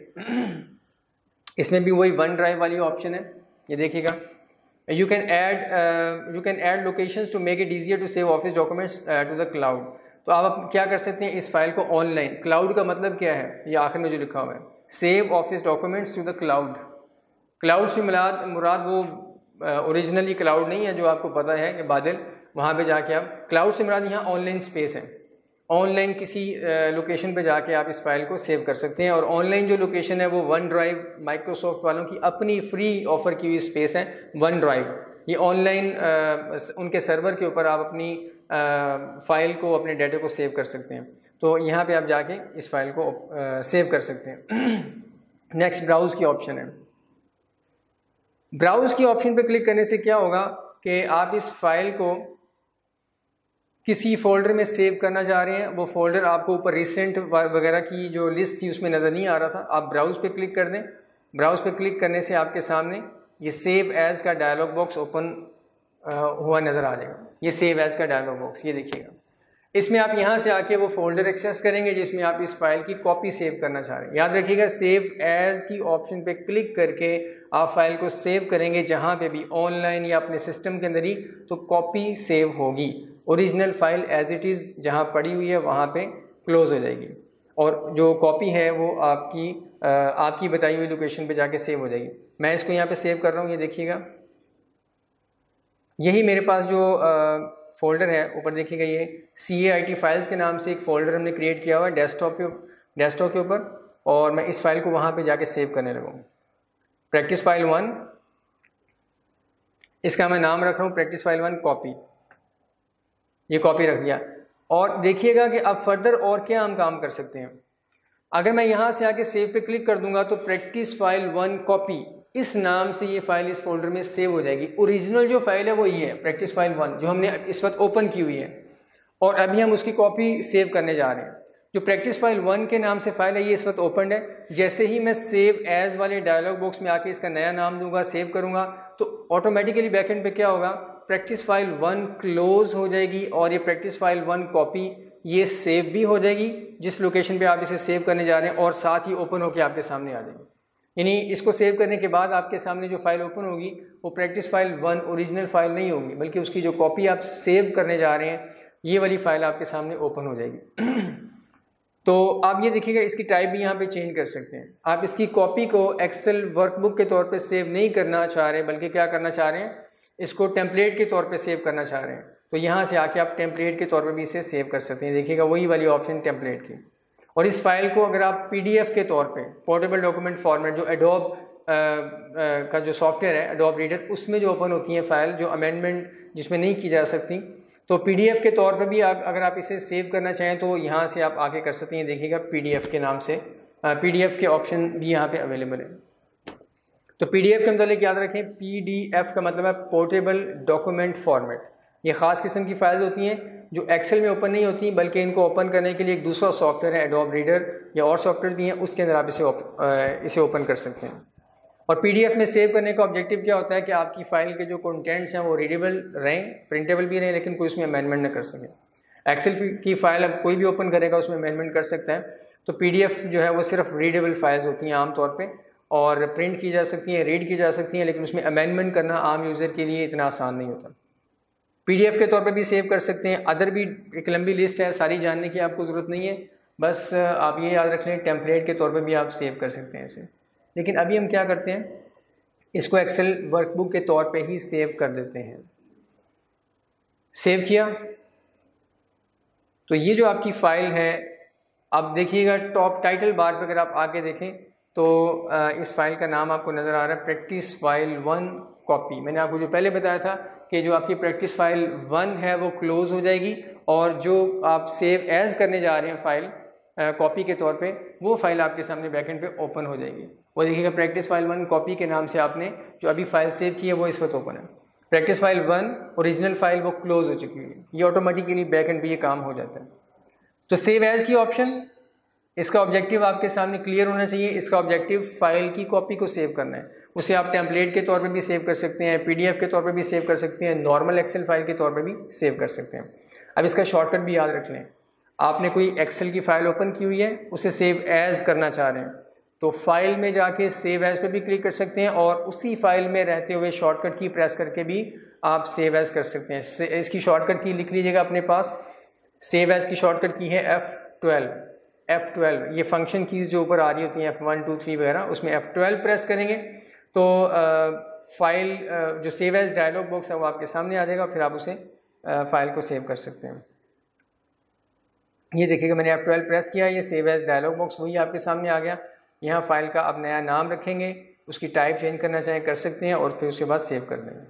इसमें भी वही वन ड्राइव वाली ऑप्शन है, ये देखिएगा। You can add you can add locations to make it easier to save office documents to the cloud. तो आप क्या कर सकते हैं, इस फाइल को ऑनलाइन, क्लाउड का मतलब क्या है, ये आखिर में जो लिखा हुआ है, save office documents to the cloud. Cloud से मुराद मुराद वो ओरिजिनली क्लाउड नहीं है जो आपको पता है कि बादल, वहाँ पे जाके आप, क्लाउड से मुराद यहाँ ऑनलाइन स्पेस है, ऑनलाइन किसी लोकेशन पे जाके आप इस फाइल को सेव कर सकते हैं। और ऑनलाइन जो लोकेशन है वो वन ड्राइव, माइक्रोसॉफ्ट वालों की अपनी फ्री ऑफ़र की हुई स्पेस है वन ड्राइव। ये ऑनलाइन उनके सर्वर के ऊपर आप अपनी फ़ाइल को, अपने डाटा को सेव कर सकते हैं। तो यहाँ पे आप जाके इस फाइल को सेव कर सकते हैं। नेक्स्ट ब्राउज़ की ऑप्शन है। ब्राउज़ की ऑप्शन पे क्लिक करने से क्या होगा कि आप इस फाइल को किसी फोल्डर में सेव करना चाह रहे हैं, वो फोल्डर आपको ऊपर रिसेंट वगैरह की जो लिस्ट थी उसमें नज़र नहीं आ रहा था, आप ब्राउज़ पे क्लिक कर दें। ब्राउज़ पे क्लिक करने से आपके सामने ये सेव एज़ का डायलॉग बॉक्स ओपन हुआ नज़र आ जाएगा। ये सेव एज़ का डायलॉग बॉक्स, ये देखिएगा। इसमें आप यहाँ से आके वो फोल्डर एक्सेस करेंगे जिसमें आप इस फाइल की कॉपी सेव करना चाह रहे हैं। याद रखिएगा, सेव एज़ की ऑप्शन पे क्लिक करके आप फाइल को सेव करेंगे जहाँ पे भी, ऑनलाइन या अपने सिस्टम के अंदर ही, तो कॉपी सेव होगी। Original file as it is जहाँ पड़ी हुई है वहाँ पे क्लोज़ हो जाएगी, और जो कॉपी है वो आपकी आपकी बताई हुई लोकेशन पे जाके सेव हो जाएगी। मैं इसको यहाँ पे सेव कर रहा हूँ, ये देखिएगा। यही मेरे पास जो फोल्डर है ऊपर देखिएगा, ये सी ए आई टी फाइल्स के नाम से एक फ़ोल्डर हमने क्रिएट किया हुआ है डेस्कटॉप के डेस्कटॉप के ऊपर, और मैं इस फाइल को वहाँ पे जाके सेव करने लगा हूँ। प्रैक्टिस फाइल वन, इसका मैं नाम रख रहा हूँ प्रैक्टिस फाइल वन कॉपी, ये कॉपी रख दिया। और देखिएगा कि अब फर्दर और क्या हम काम कर सकते हैं। अगर मैं यहाँ से आके सेव पे क्लिक कर दूंगा तो प्रैक्टिस फाइल वन कॉपी इस नाम से ये फाइल इस फोल्डर में सेव हो जाएगी। ओरिजिनल जो फाइल है वो ये है, प्रैक्टिस फाइल वन, जो हमने इस वक्त ओपन की हुई है और अभी हम उसकी कॉपी सेव करने जा रहे हैं। जो प्रैक्टिस फाइल वन के नाम से फाइल है ये इस वक्त ओपन है। जैसे ही मैं सेव एज वाले डायलॉग बॉक्स में आके इसका नया नाम दूंगा, सेव करूंगा, तो ऑटोमेटिकली बैकएंड पे क्या होगा, प्रैक्टिस फाइल वन क्लोज हो जाएगी और ये प्रैक्टिस फाइल वन कॉपी ये सेव भी हो जाएगी जिस लोकेशन पे आप इसे सेव करने जा रहे हैं, और साथ ही ओपन होकर आपके सामने आ जाएगी। यानी इसको सेव करने के बाद आपके सामने जो फाइल ओपन होगी वो practice file one original file नहीं होगी, बल्कि उसकी जो कॉपी आप सेव करने जा रहे हैं ये वाली फाइल आपके सामने ओपन हो जाएगी। तो आप ये देखिएगा इसकी टाइप भी यहाँ पे चेंज कर सकते हैं। आप इसकी कॉपी को एक्सेल वर्कबुक के तौर पे सेव नहीं करना चाह रहे, बल्कि क्या करना चाह रहे हैं, इसको टेम्पलेट के तौर पे सेव करना चाह रहे हैं, तो यहाँ से आके आप टेम्पलेट के तौर पे भी इसे सेव कर सकते हैं। देखिएगा वही वाली ऑप्शन टेम्पलेट की। और इस फाइल को अगर आप पीडीएफ के तौर पे, पोर्टेबल डॉक्यूमेंट फॉर्मेट, जो एडोब का जो सॉफ्टवेयर है एडोब रीडर, उसमें जो ओपन होती हैं फाइल जो अमेंडमेंट जिसमें नहीं की जा सकती, तो पीडीएफ के तौर पे भी आप अगर आप इसे सेव करना चाहें तो यहाँ से आप आगे कर सकते हैं। देखिएगा पीडीएफ के नाम से पीडीएफ के ऑप्शन भी यहाँ पे अवेलेबल है। तो पीडीएफ के मतलब याद रखें, पीडीएफ का मतलब है पोर्टेबल डॉक्यूमेंट फॉर्मेट। ये ख़ास किस्म की फाइल्स होती हैं जो एक्सेल में ओपन नहीं होती, बल्कि इनको ओपन करने के लिए एक दूसरा सॉफ्टवेयर है एडोब रीडर या और सॉफ्टवेयर भी हैं, उसके अंदर आप इसे इसे ओपन कर सकते हैं। और पीडीएफ में सेव करने का ऑब्जेक्टिव क्या होता है कि आपकी फ़ाइल के जो कंटेंट्स हैं वो रीडेबल रहें, प्रिंटेबल भी रहें, लेकिन कोई उसमें अमेंडमेंट न कर सके। एक्सेल की फ़ाइल अब कोई भी ओपन करेगा उसमें अमेंडमेंट कर सकता है, तो पीडीएफ जो है वो सिर्फ रीडेबल फाइल्स होती हैं आमतौर पर, और प्रिंट की जा सकती हैं, रीड की जा सकती हैं, लेकिन उसमें अमेंडमेंट करना आम यूज़र के लिए इतना आसान नहीं होता। पीडीएफ के तौर पे भी सेव कर सकते हैं। अदर भी एक लंबी लिस्ट है, सारी जानने की आपको ज़रूरत नहीं है, बस आप ये याद रख लें टेम्पलेट के तौर पे भी आप सेव कर सकते हैं इसे। लेकिन अभी हम क्या करते हैं, इसको एक्सेल वर्कबुक के तौर पे ही सेव कर देते हैं। सेव किया तो ये जो आपकी फ़ाइल है, आप देखिएगा टॉप टाइटल बार पर अगर आप आके देखें तो इस फाइल का नाम आपको नज़र आ रहा है प्रैक्टिस फाइल वन कॉपी। मैंने आपको जो पहले बताया था कि जो आपकी प्रैक्टिस फाइल वन है वो क्लोज़ हो जाएगी, और जो आप सेव एज करने जा रहे हैं फाइल कॉपी के तौर पे, वो फाइल आपके सामने बैकएंड पे ओपन हो जाएगी। वो देखिएगा प्रैक्टिस फाइल वन कॉपी के नाम से आपने जो अभी फाइल सेव की है वो इस वक्त ओपन है। Practice file one original file वो क्लोज़ हो चुकी है, ये ऑटोमेटिकली बैकएंड पे ये काम हो जाता है। तो सेव एज की ऑप्शन, इसका ऑब्जेक्टिव आपके सामने क्लियर होना चाहिए। इसका ऑब्जेक्टिव फाइल की कॉपी को सेव करना है। उसे आप टेम्पलेट के तौर पे भी सेव कर सकते हैं, पीडीएफ के तौर पे भी सेव कर सकते हैं, नॉर्मल एक्सेल फाइल के तौर पे भी सेव कर सकते हैं। अब इसका शॉर्टकट भी याद रख लें। आपने कोई एक्सेल की फ़ाइल ओपन की हुई है, उसे सेव एज करना चाह रहे हैं, तो फाइल में जाके सेव एज पे भी क्लिक कर सकते हैं, और उसी फाइल में रहते हुए शॉर्टकट की प्रेस करके भी आप सेव एज कर सकते हैं। इसकी शॉर्टकट की लिख लीजिएगा अपने पास। सेव एज की शॉर्टकट की है एफ़ ट्वेल्व। एफ़ ट्वेल्व ये फंक्शन कीज़ जो ऊपर आ रही होती हैं एफ़ वन टू थ्री वगैरह, उसमें एफ़ ट्वेल्व प्रेस करेंगे तो फाइल जो सेव एज डायलॉग बॉक्स है वो आपके सामने आ जाएगा, फिर आप उसे फाइल को सेव कर सकते हैं। ये देखिएगा मैंने एफ़ ट्वेल्व प्रेस किया, ये सेव एज डायलॉग बॉक्स वही आपके सामने आ गया। यहाँ फाइल का आप नया नाम रखेंगे, उसकी टाइप चेंज करना चाहें कर सकते हैं, और फिर उसके बाद सेव कर देंगे।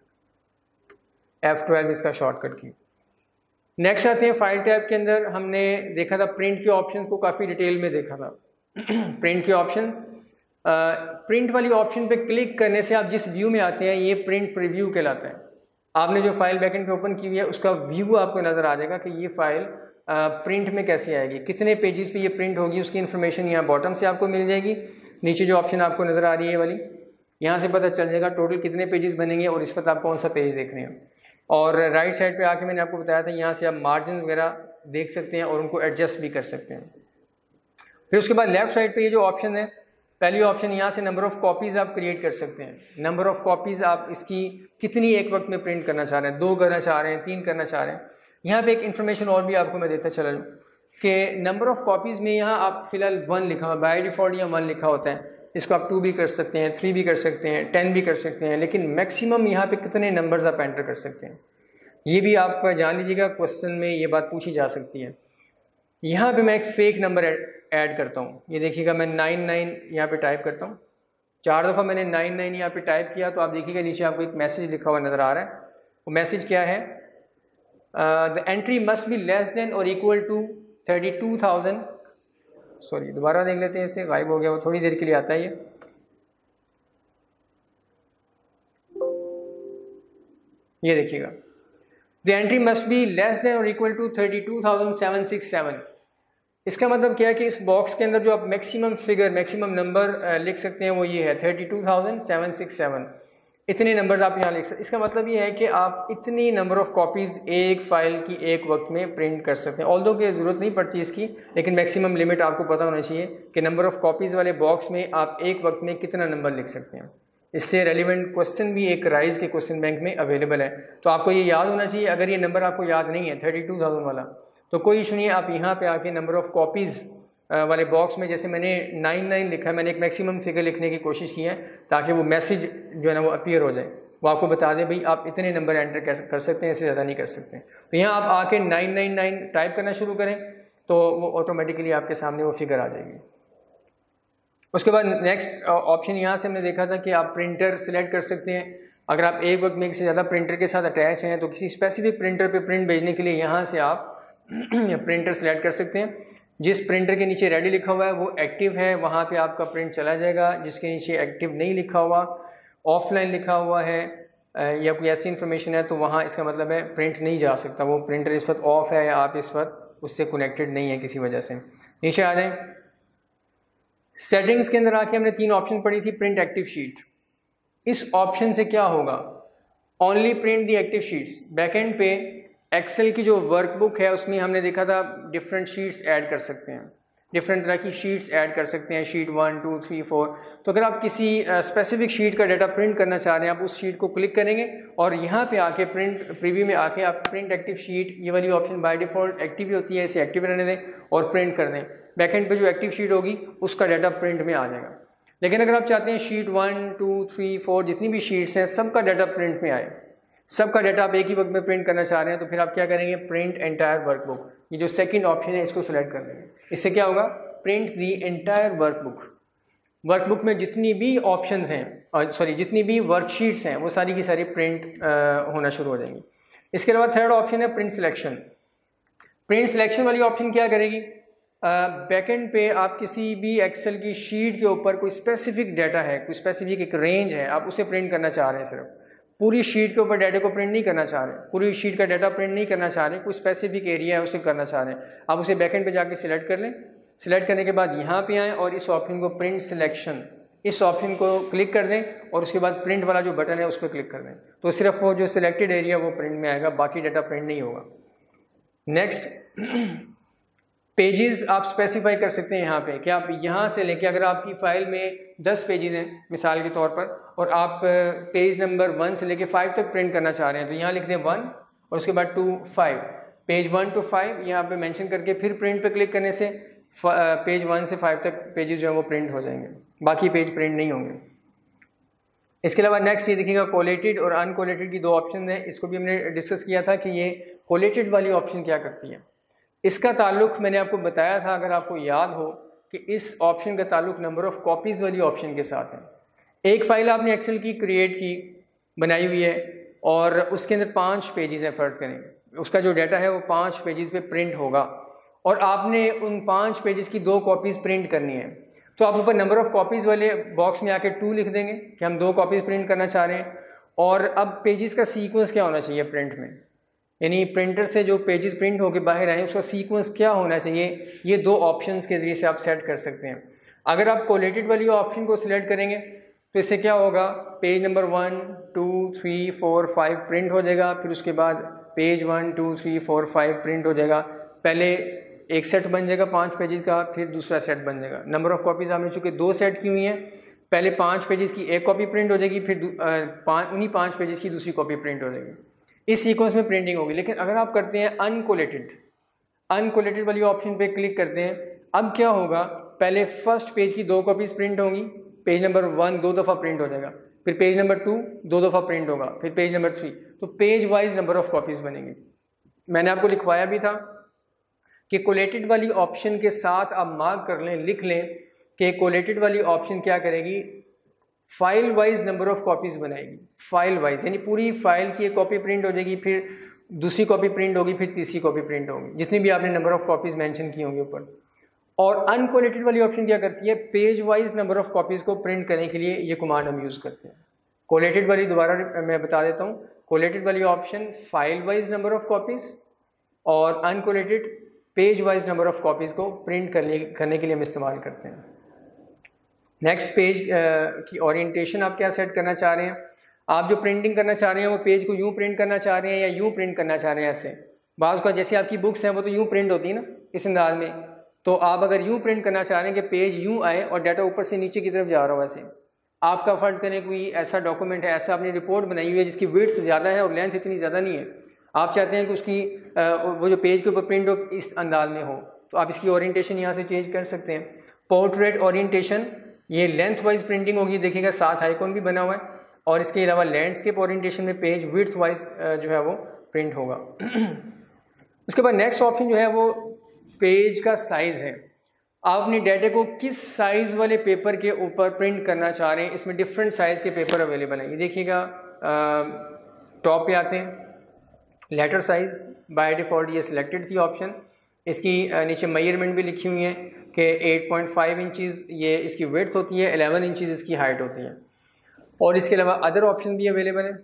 एफ़ ट्वेल्व इसका शॉर्टकट की। नेक्स्ट आते हैं फाइल टैब के अंदर। हमने देखा था प्रिंट के ऑप्शंस को, काफ़ी डिटेल में देखा था। प्रिंट के ऑप्शंस, प्रिंट वाली ऑप्शन पे क्लिक करने से आप जिस व्यू में आते हैं ये प्रिंट प्रीव्यू कहलाता है। आपने जो फाइल बैकएंड पे ओपन की हुई है उसका व्यू आपको नज़र आ जाएगा कि ये फाइल प्रिंट में कैसे आएगी, कितने पेजेस पे ये प्रिंट होगी, उसकी इन्फॉर्मेशन यहाँ बॉटम से आपको मिल जाएगी। नीचे जो ऑप्शन आपको नज़र आ रही है वाली, यहाँ से पता चल जाएगा टोटल कितने पेजेस बनेंगे और इस वक्त आप कौन सा पेज देख रहे हैं। और राइट साइड पे आके मैंने आपको बताया था यहाँ से आप मार्जिन वगैरह देख सकते हैं और उनको एडजस्ट भी कर सकते हैं। फिर उसके बाद लेफ़्ट साइड पे ये जो ऑप्शन है, पहली ऑप्शन यहाँ से नंबर ऑफ़ कॉपीज़ आप क्रिएट कर सकते हैं। नंबर ऑफ़ कॉपीज़ आप इसकी कितनी एक वक्त में प्रिंट करना चाह रहे हैं, दो करना चाह रहे हैं, तीन करना चाह रहे हैं। यहाँ पे एक इन्फॉर्मेशन और भी आपको मैं देता चला लूँ कि नंबर ऑफ़ कॉपीज़ में यहाँ आप फिलहाल वन लिखा हुआ, बाय डिफ़ॉल्ट यहाँ वन लिखा होता है। इसको आप टू भी कर सकते हैं, थ्री भी कर सकते हैं, टेन भी कर सकते हैं, लेकिन मैक्सिमम यहाँ पे कितने नंबर्स आप एंटर कर सकते हैं ये भी आप जान लीजिएगा। क्वेश्चन में ये बात पूछी जा सकती है। यहाँ पे मैं एक फ़ेक नंबर ऐड करता हूँ। ये देखिएगा मैं नाइन नाइन यहाँ पे टाइप करता हूँ। चार दफ़ा मैंने नाइन नाइन यहाँ पे टाइप किया तो आप देखिएगा नीचे आपको एक मैसेज लिखा हुआ नज़र आ रहा है। वो मैसेज क्या है the entry must be less than or equal to thirty two thousand, sorry दोबारा देख लेते हैं, इसे गायब हो गया, वो थोड़ी देर के लिए आता है ये। ये देखिएगा, the entry must be less than or equal to thirty two thousand seven six seven. इसका मतलब क्या है कि इस बॉक्स के अंदर जो आप मैक्सिमम फिगर, मैक्सिमम नंबर लिख सकते हैं वो ये है thirty two thousand seven six seven. इतने नंबर्स आप यहाँ लिख सकते हैं। इसका मतलब ये है कि आप इतनी नंबर ऑफ़ कॉपीज़ एक फ़ाइल की एक वक्त में प्रिंट कर सकते हैं। ऑल्दो की ज़रूरत नहीं पड़ती इसकी, लेकिन मैक्सिमम लिमिट आपको पता होना चाहिए कि नंबर ऑफ़ कॉपीज़ वाले बॉक्स में आप एक वक्त में कितना नंबर लिख सकते हैं। इससे रेलिवेंट क्वेश्चन भी एक राइज के क्वेश्चन बैंक में अवेलेबल है, तो आपको ये याद होना चाहिए। अगर ये नंबर आपको याद नहीं है थर्टी टू थाउजेंड वाला, तो कोई इशू नहीं है, आप यहाँ पे आके नंबर ऑफ़ कॉपीज़ वाले बॉक्स में, जैसे मैंने नाइन नाइन लिखा है, मैंने एक मैक्सिमम फिगर लिखने की कोशिश की है ताकि वो मैसेज जो है ना वो अपीयर हो जाए, वो आपको बता दें भाई आप इतने नंबर एंटर कर सकते हैं, इससे ज़्यादा नहीं कर सकते। तो यहाँ आप आके नाइन नाइन नाइन टाइप करना शुरू करें तो वो ऑटोमेटिकली आपके सामने वो फिगर आ जाएगी। उसके बाद नेक्स्ट ऑप्शन यहाँ से हमने देखा था कि आप प्रिंटर सिलेक्ट कर सकते हैं। अगर आप एक वक्त में एक से ज़्यादा प्रिंटर के साथ अटैच हैं तो किसी स्पेसिफिक प्रिंटर पे प्रिंट भेजने के लिए यहाँ से आप प्रिंटर सेलेक्ट कर सकते हैं। जिस प्रिंटर के नीचे रेडी लिखा हुआ है वो एक्टिव है, वहाँ पे आपका प्रिंट चला जाएगा। जिसके नीचे एक्टिव नहीं लिखा हुआ, ऑफलाइन लिखा हुआ है या कोई ऐसी इन्फॉर्मेशन है, तो वहाँ इसका मतलब है प्रिंट नहीं जा सकता। वो प्रिंटर इस वक्त ऑफ है या आप इस वक्त उससे कनेक्टेड नहीं है किसी वजह से। नीचे आ जाएँ, सेटिंग्स के अंदर आके हमने तीन ऑप्शन पढ़ी थी, प्रिंट एक्टिव शीट। इस ऑप्शन से क्या होगा, only print the active sheets. Backend पे एक्सेल की जो वर्कबुक है उसमें हमने देखा था डिफरेंट शीट्स ऐड कर सकते हैं, डिफरेंट तरह की शीट्स ऐड कर सकते हैं, sheet one two three four. तो अगर आप किसी स्पेसिफिक शीट का डाटा प्रिंट करना चाह रहे हैं, आप उस शीट को क्लिक करेंगे और यहाँ पे आके प्रिंट प्रीव्यू में आके आप प्रिंट एक्टिव शीट, ये वाली ऑप्शन बाय डिफ़ॉल्ट एक्टिव ही होती है, इसे एक्टिव रहने दें और प्रिंट कर दें। बैकएंड पे जो एक्टिव शीट होगी उसका डाटा प्रिंट में आ जाएगा। लेकिन अगर आप चाहते हैं sheet one two three four जितनी भी शीट्स हैं सबका डाटा प्रिंट में आए, सबका डाटा आप एक ही वक्त में प्रिंट करना चाह रहे हैं, तो फिर आप क्या करेंगे, प्रिंट एंटायर वर्कबुक, ये जो सेकंड ऑप्शन है इसको सेलेक्ट कर देंगे। इससे क्या होगा, print the entire workbook. Workbook में जितनी भी ऑप्शंस हैं, सॉरी जितनी भी वर्कशीट्स हैं, वो सारी की सारी प्रिंट होना शुरू हो जाएंगी। इसके अलावा थर्ड ऑप्शन है प्रिंट सिलेक्शन। प्रिंट सिलेक्शन वाली ऑप्शन क्या करेगी, बैकएंड पे आप किसी भी एक्सेल की शीट के ऊपर कोई स्पेसिफिक डाटा है, कोई स्पेसिफिक एक रेंज है, आप उसे प्रिंट करना चाह रहे हैं, सिर्फ पूरी शीट के ऊपर डाटा को प्रिंट नहीं करना चाह रहे, पूरी शीट का डाटा प्रिंट नहीं करना चाह रहे, कोई स्पेसिफिक एरिया है उसे करना चाह रहे हैं, आप उसे बैकएंड पे जाके सिलेक्ट कर लें। सिलेक्ट करने के बाद यहाँ पे आएँ और इस ऑप्शन को प्रिंट सिलेक्शन, इस ऑप्शन को क्लिक कर दें और उसके बाद प्रिंट वाला जो बटन है उस पर क्लिक कर दें, तो सिर्फ वो जो सिलेक्टेड एरिया वो प्रिंट में आएगा, बाकी डाटा प्रिंट नहीं होगा। नेक्स्ट, पेजेस आप स्पेसिफाई कर सकते हैं यहाँ पे कि आप यहाँ से लेके, अगर आपकी फ़ाइल में दस पेजेस हैं मिसाल के तौर पर, और आप पेज नंबर वन से लेके फाइव तक प्रिंट करना चाह रहे हैं, तो यहाँ लिख दें वन और उसके बाद two five, page one two five यहाँ पे मेंशन करके फिर प्रिंट पे क्लिक करने से पेज वन से फाइव तक पेजेस जो है वो प्रिंट हो जाएंगे, बाकी पेज प्रिंट नहीं होंगे। इसके अलावा नेक्स्ट ये देखिएगा, कोलेटेड और अनकोलेटेड की दो ऑप्शन हैं। इसको भी हमने डिस्कस किया था कि ये कोलेटेड वाली ऑप्शन क्या करती है। इसका ताल्लुक मैंने आपको बताया था, अगर आपको याद हो, कि इस ऑप्शन का ताल्लुक नंबर ऑफ़ कॉपीज़ वाली ऑप्शन के साथ है। एक फ़ाइल आपने एक्सेल की क्रिएट की, बनाई हुई है, और उसके अंदर पाँच पेजेस हैं, फ़र्ज़ करें उसका जो डाटा है वो पाँच पेजेस पे प्रिंट होगा, और आपने उन पाँच पेजेस की दो कॉपीज़ प्रिंट करनी है। तो आप ऊपर नंबर ऑफ़ कॉपीज़ वाले बॉक्स में आके टू लिख देंगे कि हम दो कॉपीज़ प्रिंट करना चाह रहे हैं। और अब पेजेस का सीक्वेंस क्या होना चाहिए प्रिंट में, यानी प्रिंटर से जो पेजेस प्रिंट होकर बाहर आए उसका सीक्वेंस क्या होना चाहिए, ये दो ऑप्शंस के ज़रिए से आप सेट कर सकते हैं। अगर आप कोलेटेड वाली ऑप्शन को सिलेक्ट करेंगे तो इससे क्या होगा, page number one two three four five print हो जाएगा, फिर उसके बाद page one two three four five print हो जाएगा। पहले एक सेट बन जाएगा पाँच पेजेस का, फिर दूसरा सेट बन जाएगा। नंबर ऑफ़ कॉपीज़ आपने चूँकि दो सेट की हुई हैं, पहले पाँच पेजेस की एक कॉपी प्रिंट हो जाएगी, फिर पाँच उन्हीं पाँच पेजेस की दूसरी कॉपी प्रिंट हो जाएगी। इस सीक्वेंस में प्रिंटिंग होगी। लेकिन अगर आप करते हैं अनकोलेटेड, अनकोलेटेड वाली ऑप्शन पे क्लिक करते हैं, अब क्या होगा, पहले फर्स्ट पेज की दो कॉपीज़ प्रिंट होंगी, पेज नंबर वन दो दफ़ा प्रिंट हो जाएगा, फिर पेज नंबर टू दो दफ़ा प्रिंट होगा, फिर पेज नंबर थ्री, तो page wise number of copies बनेंगी। मैंने आपको लिखवाया भी था कि कोलेटेड वाली ऑप्शन के साथ आप मार्क कर लें, लिख लें कि कोलेटेड वाली ऑप्शन क्या करेगी, file wise number of copies बनाएगी। फाइल वाइज यानी पूरी फाइल की एक कॉपी प्रिंट हो जाएगी, फिर दूसरी कॉपी प्रिंट होगी, फिर तीसरी कॉपी प्रिंट होगी, जितनी भी आपने नंबर ऑफ़ कॉपीज़ मेंशन की होंगी ऊपर। और अनकोलेटेड वाली ऑप्शन क्या करती है, page wise number of copies को प्रिंट करने के लिए ये कमांड हम यूज़ करते हैं। कोलेटेड वाली दोबारा मैं बता देता हूँ, कोलेटेड वाली option file wise number of copies और uncollated page wise number of copies को प्रिंट करने करने के लिए हम इस्तेमाल करते हैं। नेक्स्ट, पेज की ओरिएंटेशन आप क्या सेट करना चाह रहे हैं। आप जो प्रिंटिंग करना चाह रहे हैं वो पेज को यूँ प्रिंट करना चाह रहे हैं या यूँ प्रिंट करना चाह रहे हैं। ऐसे बाज़ का जैसे आपकी बुक्स हैं वो तो यूँ प्रिंट होती है ना इस अंदाज में, तो आप अगर यूँ प्रिंट करना चाह रहे हैं कि पेज यूँ आए और डाटा ऊपर से नीचे की तरफ जा रहा हो, वैसे आपका फ़र्ज़ करें कोई ऐसा डॉक्यूमेंट है, ऐसा आपने रिपोर्ट बनाई हुई है जिसकी विड्थ ज़्यादा है और लेंथ इतनी ज़्यादा नहीं है, आप चाहते हैं कि उसकी वो जो पेज के ऊपर प्रिंट हो इस अंदाज में हो, तो आप इसकी ओरिएंटेशन यहाँ से चेंज कर सकते हैं। पोर्ट्रेट ओरिएंटेशन, ये लेंथ वाइज प्रिंटिंग होगी, देखिएगा साथ आइकॉन भी बना हुआ है। और इसके अलावा लैंडस्केप ओरिएंटेशन में पेज विड्थ वाइज जो है वो प्रिंट होगा। उसके बाद नेक्स्ट ऑप्शन जो है वो पेज का साइज़ है। आप अपने डाटा को किस साइज़ वाले पेपर के ऊपर प्रिंट करना चाह रहे हैं, इसमें डिफरेंट साइज़ के पेपर अवेलेबल हैं। ये देखिएगा टॉप पे आते हैं, लेटर साइज़ बाय डिफ़ॉल्ट ये सिलेक्टेड थी ऑप्शन। इसकी नीचे मेजरमेंट भी लिखी हुई है कि एट पॉइंट फाइव इंचज़ ये इसकी विड्थ होती है, इलेवन इंचज़ इसकी हाइट होती है। और इसके अलावा अदर ऑप्शन भी अवेलेबल है।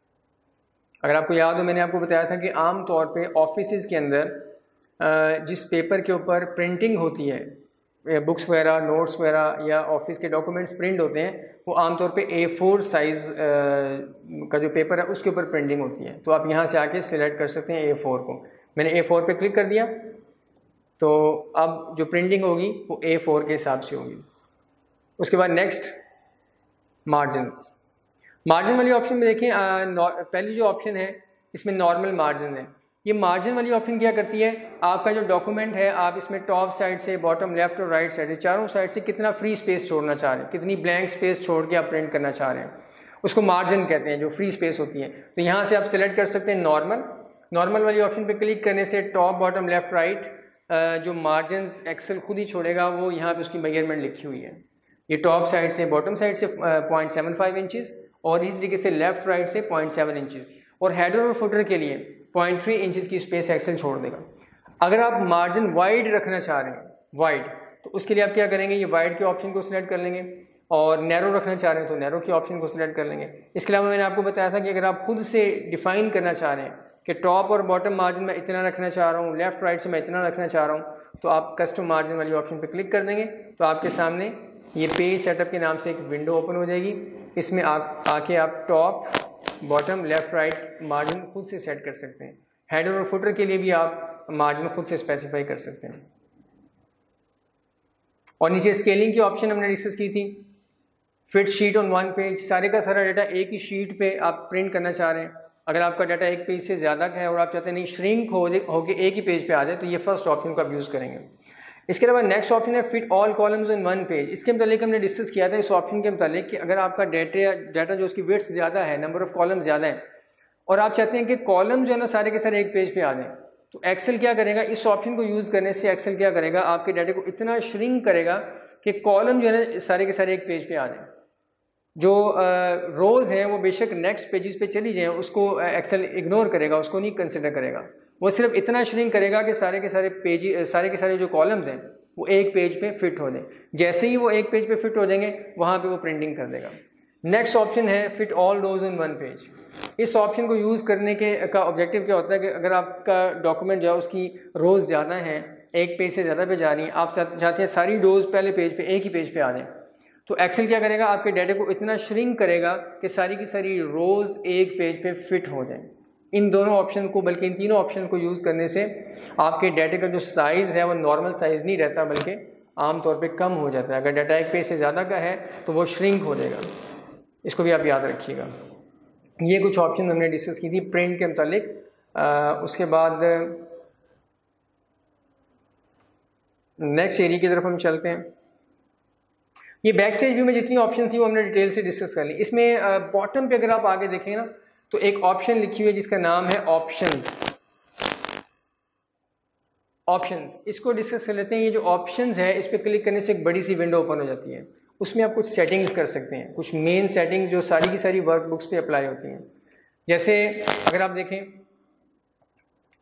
अगर आपको याद हो, मैंने आपको बताया था कि आम तौर पे ऑफिसेज़ के अंदर जिस पेपर के ऊपर प्रिंटिंग होती है, बुक्स वगैरह, नोट्स वगैरह या ऑफिस के डॉक्यूमेंट्स प्रिंट होते हैं, वो आमतौर पे ए फोर साइज़ का जो पेपर है उसके ऊपर प्रिंटिंग होती है। तो आप यहाँ से आके सिलेक्ट कर सकते हैं ए फोर को। मैंने ए फोर पे क्लिक कर दिया, तो अब जो प्रिंटिंग होगी वो ए फोर के हिसाब से होगी। उसके बाद नेक्स्ट, मार्जिनस। मार्जिन वाली ऑप्शन में देखें, पहली जो ऑप्शन है इसमें नॉर्मल मार्जिन है। ये मार्जिन वाली ऑप्शन क्या करती है, आपका जो डॉक्यूमेंट है आप इसमें टॉप साइड से, बॉटम, लेफ्ट और राइट साइड से, चारों साइड से कितना फ्री स्पेस छोड़ना चाह रहे हैं, कितनी ब्लैंक स्पेस छोड़ के आप प्रिंट करना चाह रहे हैं, उसको मार्जिन कहते हैं, जो फ्री स्पेस होती है। तो यहाँ से आप सिलेक्ट कर सकते हैं नॉर्मल। नॉर्मल वाली ऑप्शन पे क्लिक करने से टॉप, बॉटम, लेफ्ट, राइट जो मार्जिन एक्सेल खुद ही छोड़ेगा, वो यहाँ पे उसकी मेजरमेंट लिखी हुई है। ये टॉप साइड से, बॉटम साइड से पॉइंट सेवन फाइव इंचज़ और इस तरीके से लेफ्ट राइट से पॉइंट सेवन इंचज़, और हेडर और फुटर के लिए पॉइंट थ्री इंचज़ की स्पेस एक्सेल छोड़ देगा। अगर आप मार्जिन वाइड रखना चाह रहे हैं, वाइड, तो उसके लिए आप क्या करेंगे, ये वाइड के ऑप्शन को सिलेक्ट कर लेंगे, और नैरो रखना चाह रहे हैं तो नैरो के ऑप्शन को सिलेक्ट कर लेंगे। इसके अलावा मैंने आपको बताया था कि अगर आप खुद से डिफ़ाइन करना चाह रहे हैं कि टॉप और बॉटम मार्जिन में इतना रखना चाह रहा हूँ, लेफ्ट राइट से मैं इतना रखना चाह रहा हूँ, तो आप कस्टम मार्जिन वाली ऑप्शन पर क्लिक कर देंगे, तो आपके सामने ये पेज सेटअप के नाम से एक विंडो ओपन हो जाएगी। इसमें आप आके आप top, bottom, left, right margin खुद से सेट कर सकते हैं। हेडर और फुटर के लिए भी आप मार्जिन खुद से स्पेसिफाई कर सकते हैं। और नीचे स्केलिंग की ऑप्शन हमने डिस्कस की थी। Fit sheet on one page, सारे का सारा डाटा एक ही शीट पे आप प्रिंट करना चाह रहे हैं। अगर आपका डाटा एक पेज से ज़्यादा का है और आप चाहते हैं नहीं श्रिंक हो होके एक ही पेज पे आ जाए, तो ये फर्स्ट ऑप्शन को आप यूज़ करेंगे। इसके अलावा नेक्स्ट ऑप्शन है fit all columns in one page. इसके मतलब हमने डिस्कस किया था इस ऑप्शन के मतलब कि अगर आपका डाटा डाटा जो उसकी विड्थ ज़्यादा है, नंबर ऑफ़ कॉलम ज़्यादा है, और आप चाहते हैं कि कॉलम जो है ना सारे के सारे एक पेज पे आ जाएं, तो एक्सेल क्या करेगा, इस ऑप्शन को यूज़ करने से एक्सेल क्या करेगा, आपके डाटा को इतना श्रिंक करेगा कि कॉलम जो है ना सारे के सारे एक पेज पे आ जाएं। जो रोज़ हैं वो बेशक नेक्स्ट पेजेस पे चली जाएं, उसको एक्सेल इग्नोर करेगा, उसको नहीं कंसिडर करेगा। वो सिर्फ इतना श्रिंक करेगा कि सारे के सारे पेज सारे के सारे जो कॉलम्स हैं वो एक पेज पे फिट हो जाएं। जैसे ही वो एक पेज पे फिट हो जाएंगे, वहाँ पे वो प्रिंटिंग कर देगा। नेक्स्ट ऑप्शन है fit all rows in one page. इस ऑप्शन को यूज़ करने के का ऑब्जेक्टिव क्या होता है कि अगर आपका डॉक्यूमेंट जो है उसकी रोज़ ज़्यादा है, एक पेज से ज़्यादा पे जा रही हैं, आप चाहते हैं सारी रोज़ पहले पेज पे एक ही पेज पे आ जाएं, तो एक्सेल क्या करेगा, आपके डाटा को इतना श्रिंक करेगा कि सारी की सारी रोज़ एक पेज पे फिट हो जाएं। इन दोनों ऑप्शन को, बल्कि इन तीनों ऑप्शन को यूज़ करने से आपके डाटा का जो साइज़ है वो नॉर्मल साइज़ नहीं रहता, बल्कि आमतौर पे कम हो जाता है। अगर डाटा एक पेज से ज़्यादा का है तो वो श्रिंक हो जाएगा। इसको भी आप याद रखिएगा। ये कुछ ऑप्शन हमने डिस्कस की थी प्रिंट के मुतालिक। उसके बाद नेक्स्ट एरिया की तरफ हम चलते हैं। ये बैक स्टेज व्यू में जितनी ऑप्शन थी वो हमने डिटेल से डिस्कस कर ली। इसमें बॉटम पे अगर आप आगे देखें ना, तो एक ऑप्शन लिखी हुई है जिसका नाम है ऑप्शंस। ऑप्शंस, इसको डिस्कस कर लेते हैं। ये जो ऑप्शंस है, इस पर क्लिक करने से एक बड़ी सी विंडो ओपन हो जाती है। उसमें आप कुछ सेटिंग्स कर सकते हैं, कुछ मेन सेटिंग्स जो सारी की सारी वर्कबुक्स पे अप्लाई होती हैं। जैसे अगर आप देखें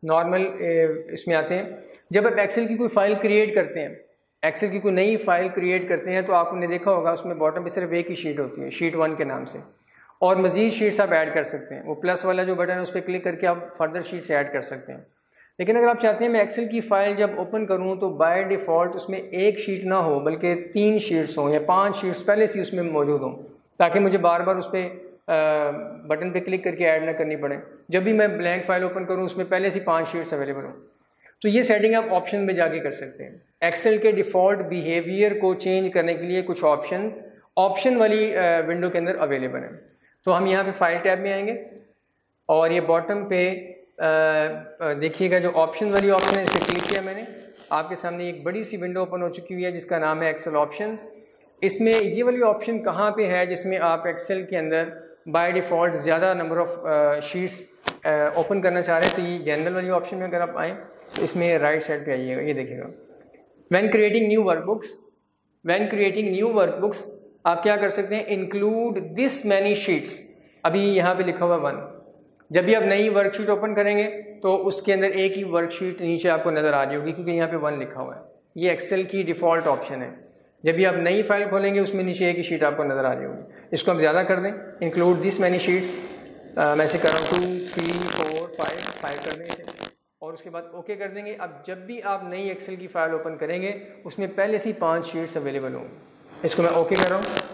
नॉर्मल इसमें आते हैं। जब आप एक्सेल की कोई फ़ाइल क्रिएट करते हैं, एक्सेल की कोई नई फाइल क्रिएट करते हैं, तो आपने देखा होगा उसमें बॉटम पे सिर्फ एक ही शीट होती है, शीट वन के नाम से, और मज़ीद शीट्स आप ऐड कर सकते हैं। वो प्लस वाला जो बटन है उस पर क्लिक करके आप फर्दर शीट्स ऐड कर सकते हैं। लेकिन अगर आप चाहते हैं मैं एक्सेल की फ़ाइल जब ओपन करूं तो बाय डिफ़ॉल्ट उसमें एक शीट ना हो बल्कि तीन शीट्स हों या पांच शीट्स पहले से उसमें मौजूद हों, ताकि मुझे बार बार उस पर बटन पे क्लिक करके ऐड ना करनी पड़े। जब भी मैं ब्लैंक फाइल ओपन करूं उसमें पहले से पांच शीट्स अवेलेबल हों। तो ये सेटिंग आप ऑप्शन में जाके कर सकते हैं। एक्सेल के डिफ़ॉल्ट बिहेवियर को चेंज करने के लिए कुछ ऑप्शंस ऑप्शन वाली विंडो के अंदर अवेलेबल हैं। तो हम यहाँ पे फाइल टैब में आएंगे और ये बॉटम पे देखिएगा जो ऑप्शन वाली ऑप्शन है, इस पर क्लिक किया मैंने, आपके सामने एक बड़ी सी विंडो ओपन हो चुकी हुई है जिसका नाम है एक्सेल ऑप्शंस। इसमें ये वाली ऑप्शन कहाँ पे है जिसमें आप एक्सेल के अंदर बाय डिफ़ॉल्ट ज़्यादा नंबर ऑफ़ शीट्स ओपन करना चाह रहे हैं, तो ये जनरल वाली ऑप्शन में अगर आप आएँ तो इसमें राइट साइड पे आइएगा, ये देखिएगा when creating new workbooks. When creating new workbooks आप क्या कर सकते हैं, इंक्लूड दिस मैनी शीट्स। अभी यहाँ पे लिखा हुआ वन, जब भी आप नई वर्कशीट ओपन करेंगे तो उसके अंदर एक ही वर्कशीट नीचे आपको नज़र आ रही होगी क्योंकि यहाँ पे वन लिखा हुआ है। ये एक्सेल की डिफ़ॉल्ट ऑप्शन है। जब भी आप नई फाइल खोलेंगे उसमें नीचे एक ही शीट आपको नज़र आ रही होगी। इसको हम ज़्यादा कर दें, इंक्लूड दिस मैनी शीट्स, मैं से कर रहा हूँ two three four five five कर दें इसे और उसके बाद ओके कर देंगे। अब जब भी आप नई एक्सेल की फ़ाइल ओपन करेंगे उसमें पहले से ही पाँच शीट्स अवेलेबल होंगी। इसको मैं ओके कर रहा हूँ।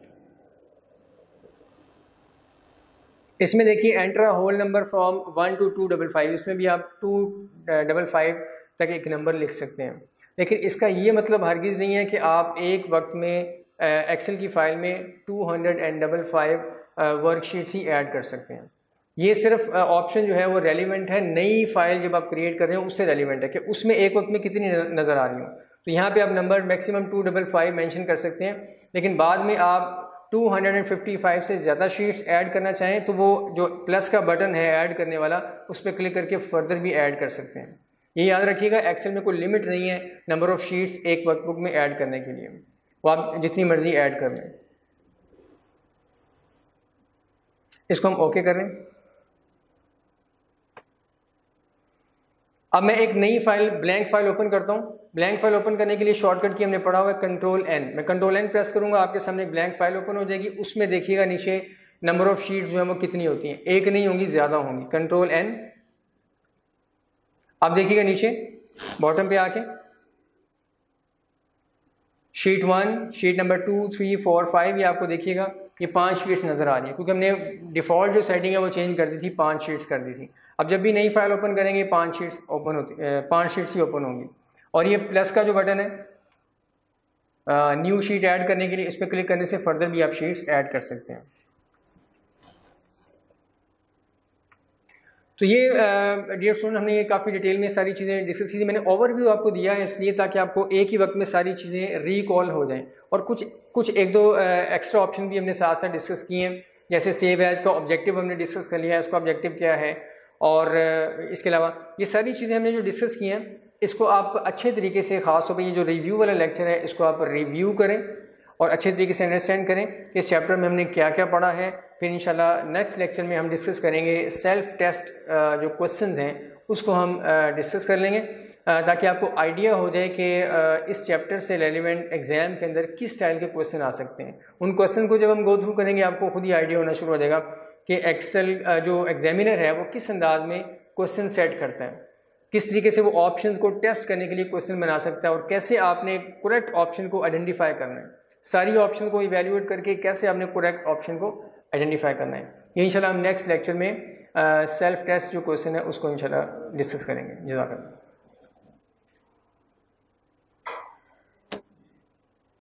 इसमें देखिए enter a whole number from one to two double five, इसमें भी आप टू डबल फाइव तक एक नंबर लिख सकते हैं। लेकिन इसका ये मतलब हरगिज़ नहीं है कि आप एक वक्त में एक्सेल की फ़ाइल में two hundred and double five worksheets ही ऐड कर सकते हैं। ये सिर्फ ऑप्शन जो है वो रेलिवेंट है नई फाइल जब आप क्रिएट कर रहे हो उससे रेलिवेंट है कि उसमें एक वक्त में कितनी नज़र आ रही हो। तो यहाँ पे आप number maximum two double five mention कर सकते हैं, लेकिन बाद में आप टू हंड्रेड फिफ्टी फाइव से ज़्यादा शीट्स ऐड करना चाहें तो वो जो प्लस का बटन है ऐड करने वाला उस पर क्लिक करके फर्दर भी ऐड कर सकते हैं। ये याद रखिएगा एक्सेल में कोई लिमिट नहीं है नंबर ऑफ़ शीट्स एक वर्कबुक में ऐड करने के लिए, वो आप जितनी मर्ज़ी ऐड कर लें। इसको हम ओके कर लें। अब मैं एक नई फाइल ब्लैंक फाइल ओपन करता हूँ। ब्लैंक फाइल ओपन करने के लिए शॉर्टकट की हमने पढ़ा हुआ है कंट्रोल एन। मैं कंट्रोल एन प्रेस करूँगा, आपके सामने एक ब्लैंक फाइल ओपन हो जाएगी। उसमें देखिएगा नीचे नंबर ऑफ़ शीट्स जो है वो कितनी होती हैं, एक नहीं होंगी, ज़्यादा होंगी। कंट्रोल एन, आप देखिएगा नीचे बॉटम पे आके sheet one, sheet number two, three, four, five, ये आपको देखिएगा ये पांच शीट्स नज़र आ रही है क्योंकि हमने डिफ़ॉल्ट जो सेटिंग है वो चेंज कर दी थी, पांच शीट्स कर दी थी। अब जब भी नई फाइल ओपन करेंगे पांच शीट्स ओपन होती पांच शीट्स ही ओपन होंगी। और ये प्लस का जो बटन है न्यू शीट ऐड करने के लिए, इस पर क्लिक करने से फर्दर भी आप शीट्स ऐड कर सकते हैं। तो ये डियर स्टूडेंट हमने ये काफ़ी डिटेल में सारी चीज़ें डिस्कस की थी। मैंने ओवरव्यू आपको दिया है इसलिए ताकि आपको एक ही वक्त में सारी चीज़ें रिकॉल हो जाएं। और कुछ कुछ एक दो एक्स्ट्रा ऑप्शन भी हमने साथ साथ डिस्कस किए हैं, जैसे सेव एज का ऑब्जेक्टिव हमने डिस्कस कर लिया है, उसका ऑब्जेक्टिव क्या है। और इसके अलावा ये सारी चीज़ें हमने जो डिस्कस की हैं इसको आप अच्छे तरीके से, ख़ास तौर पर ये जो रिव्यू वाला लेक्चर है इसको आप रिव्यू करें और अच्छे तरीके से अंडरस्टैंड करें कि इस चैप्टर में हमने क्या क्या पढ़ा है। फिर इंशाल्लाह नेक्स्ट लेक्चर में हम डिस्कस करेंगे सेल्फ टेस्ट जो क्वेश्चंस हैं उसको हम डिस्कस कर लेंगे ताकि आपको आइडिया हो जाए कि इस चैप्टर से रेलिवेंट एग्ज़ाम के अंदर किस स्टाइल के क्वेश्चन आ सकते हैं। उन क्वेश्चन को जब हम गो थ्रू करेंगे आपको खुद ही आइडिया होना शुरू हो जाएगा कि एक्सेल जो एग्जामिनर है वो किस अंदाज में क्वेश्चन सेट करता है, किस तरीके से वो ऑप्शंस को टेस्ट करने के लिए क्वेश्चन बना सकता है और कैसे आपने करेक्ट ऑप्शन को आइडेंटिफाई करना है, सारी ऑप्शन को इवैल्यूएट करके कैसे आपने करेक्ट ऑप्शन को आइडेंटिफाई करना है। ये इंशाल्लाह हम नेक्स्ट लेक्चर में सेल्फ टेस्ट जो क्वेश्चन है उसको इंशाल्लाह डिस्कस करेंगे। जज़ाकल्लाह।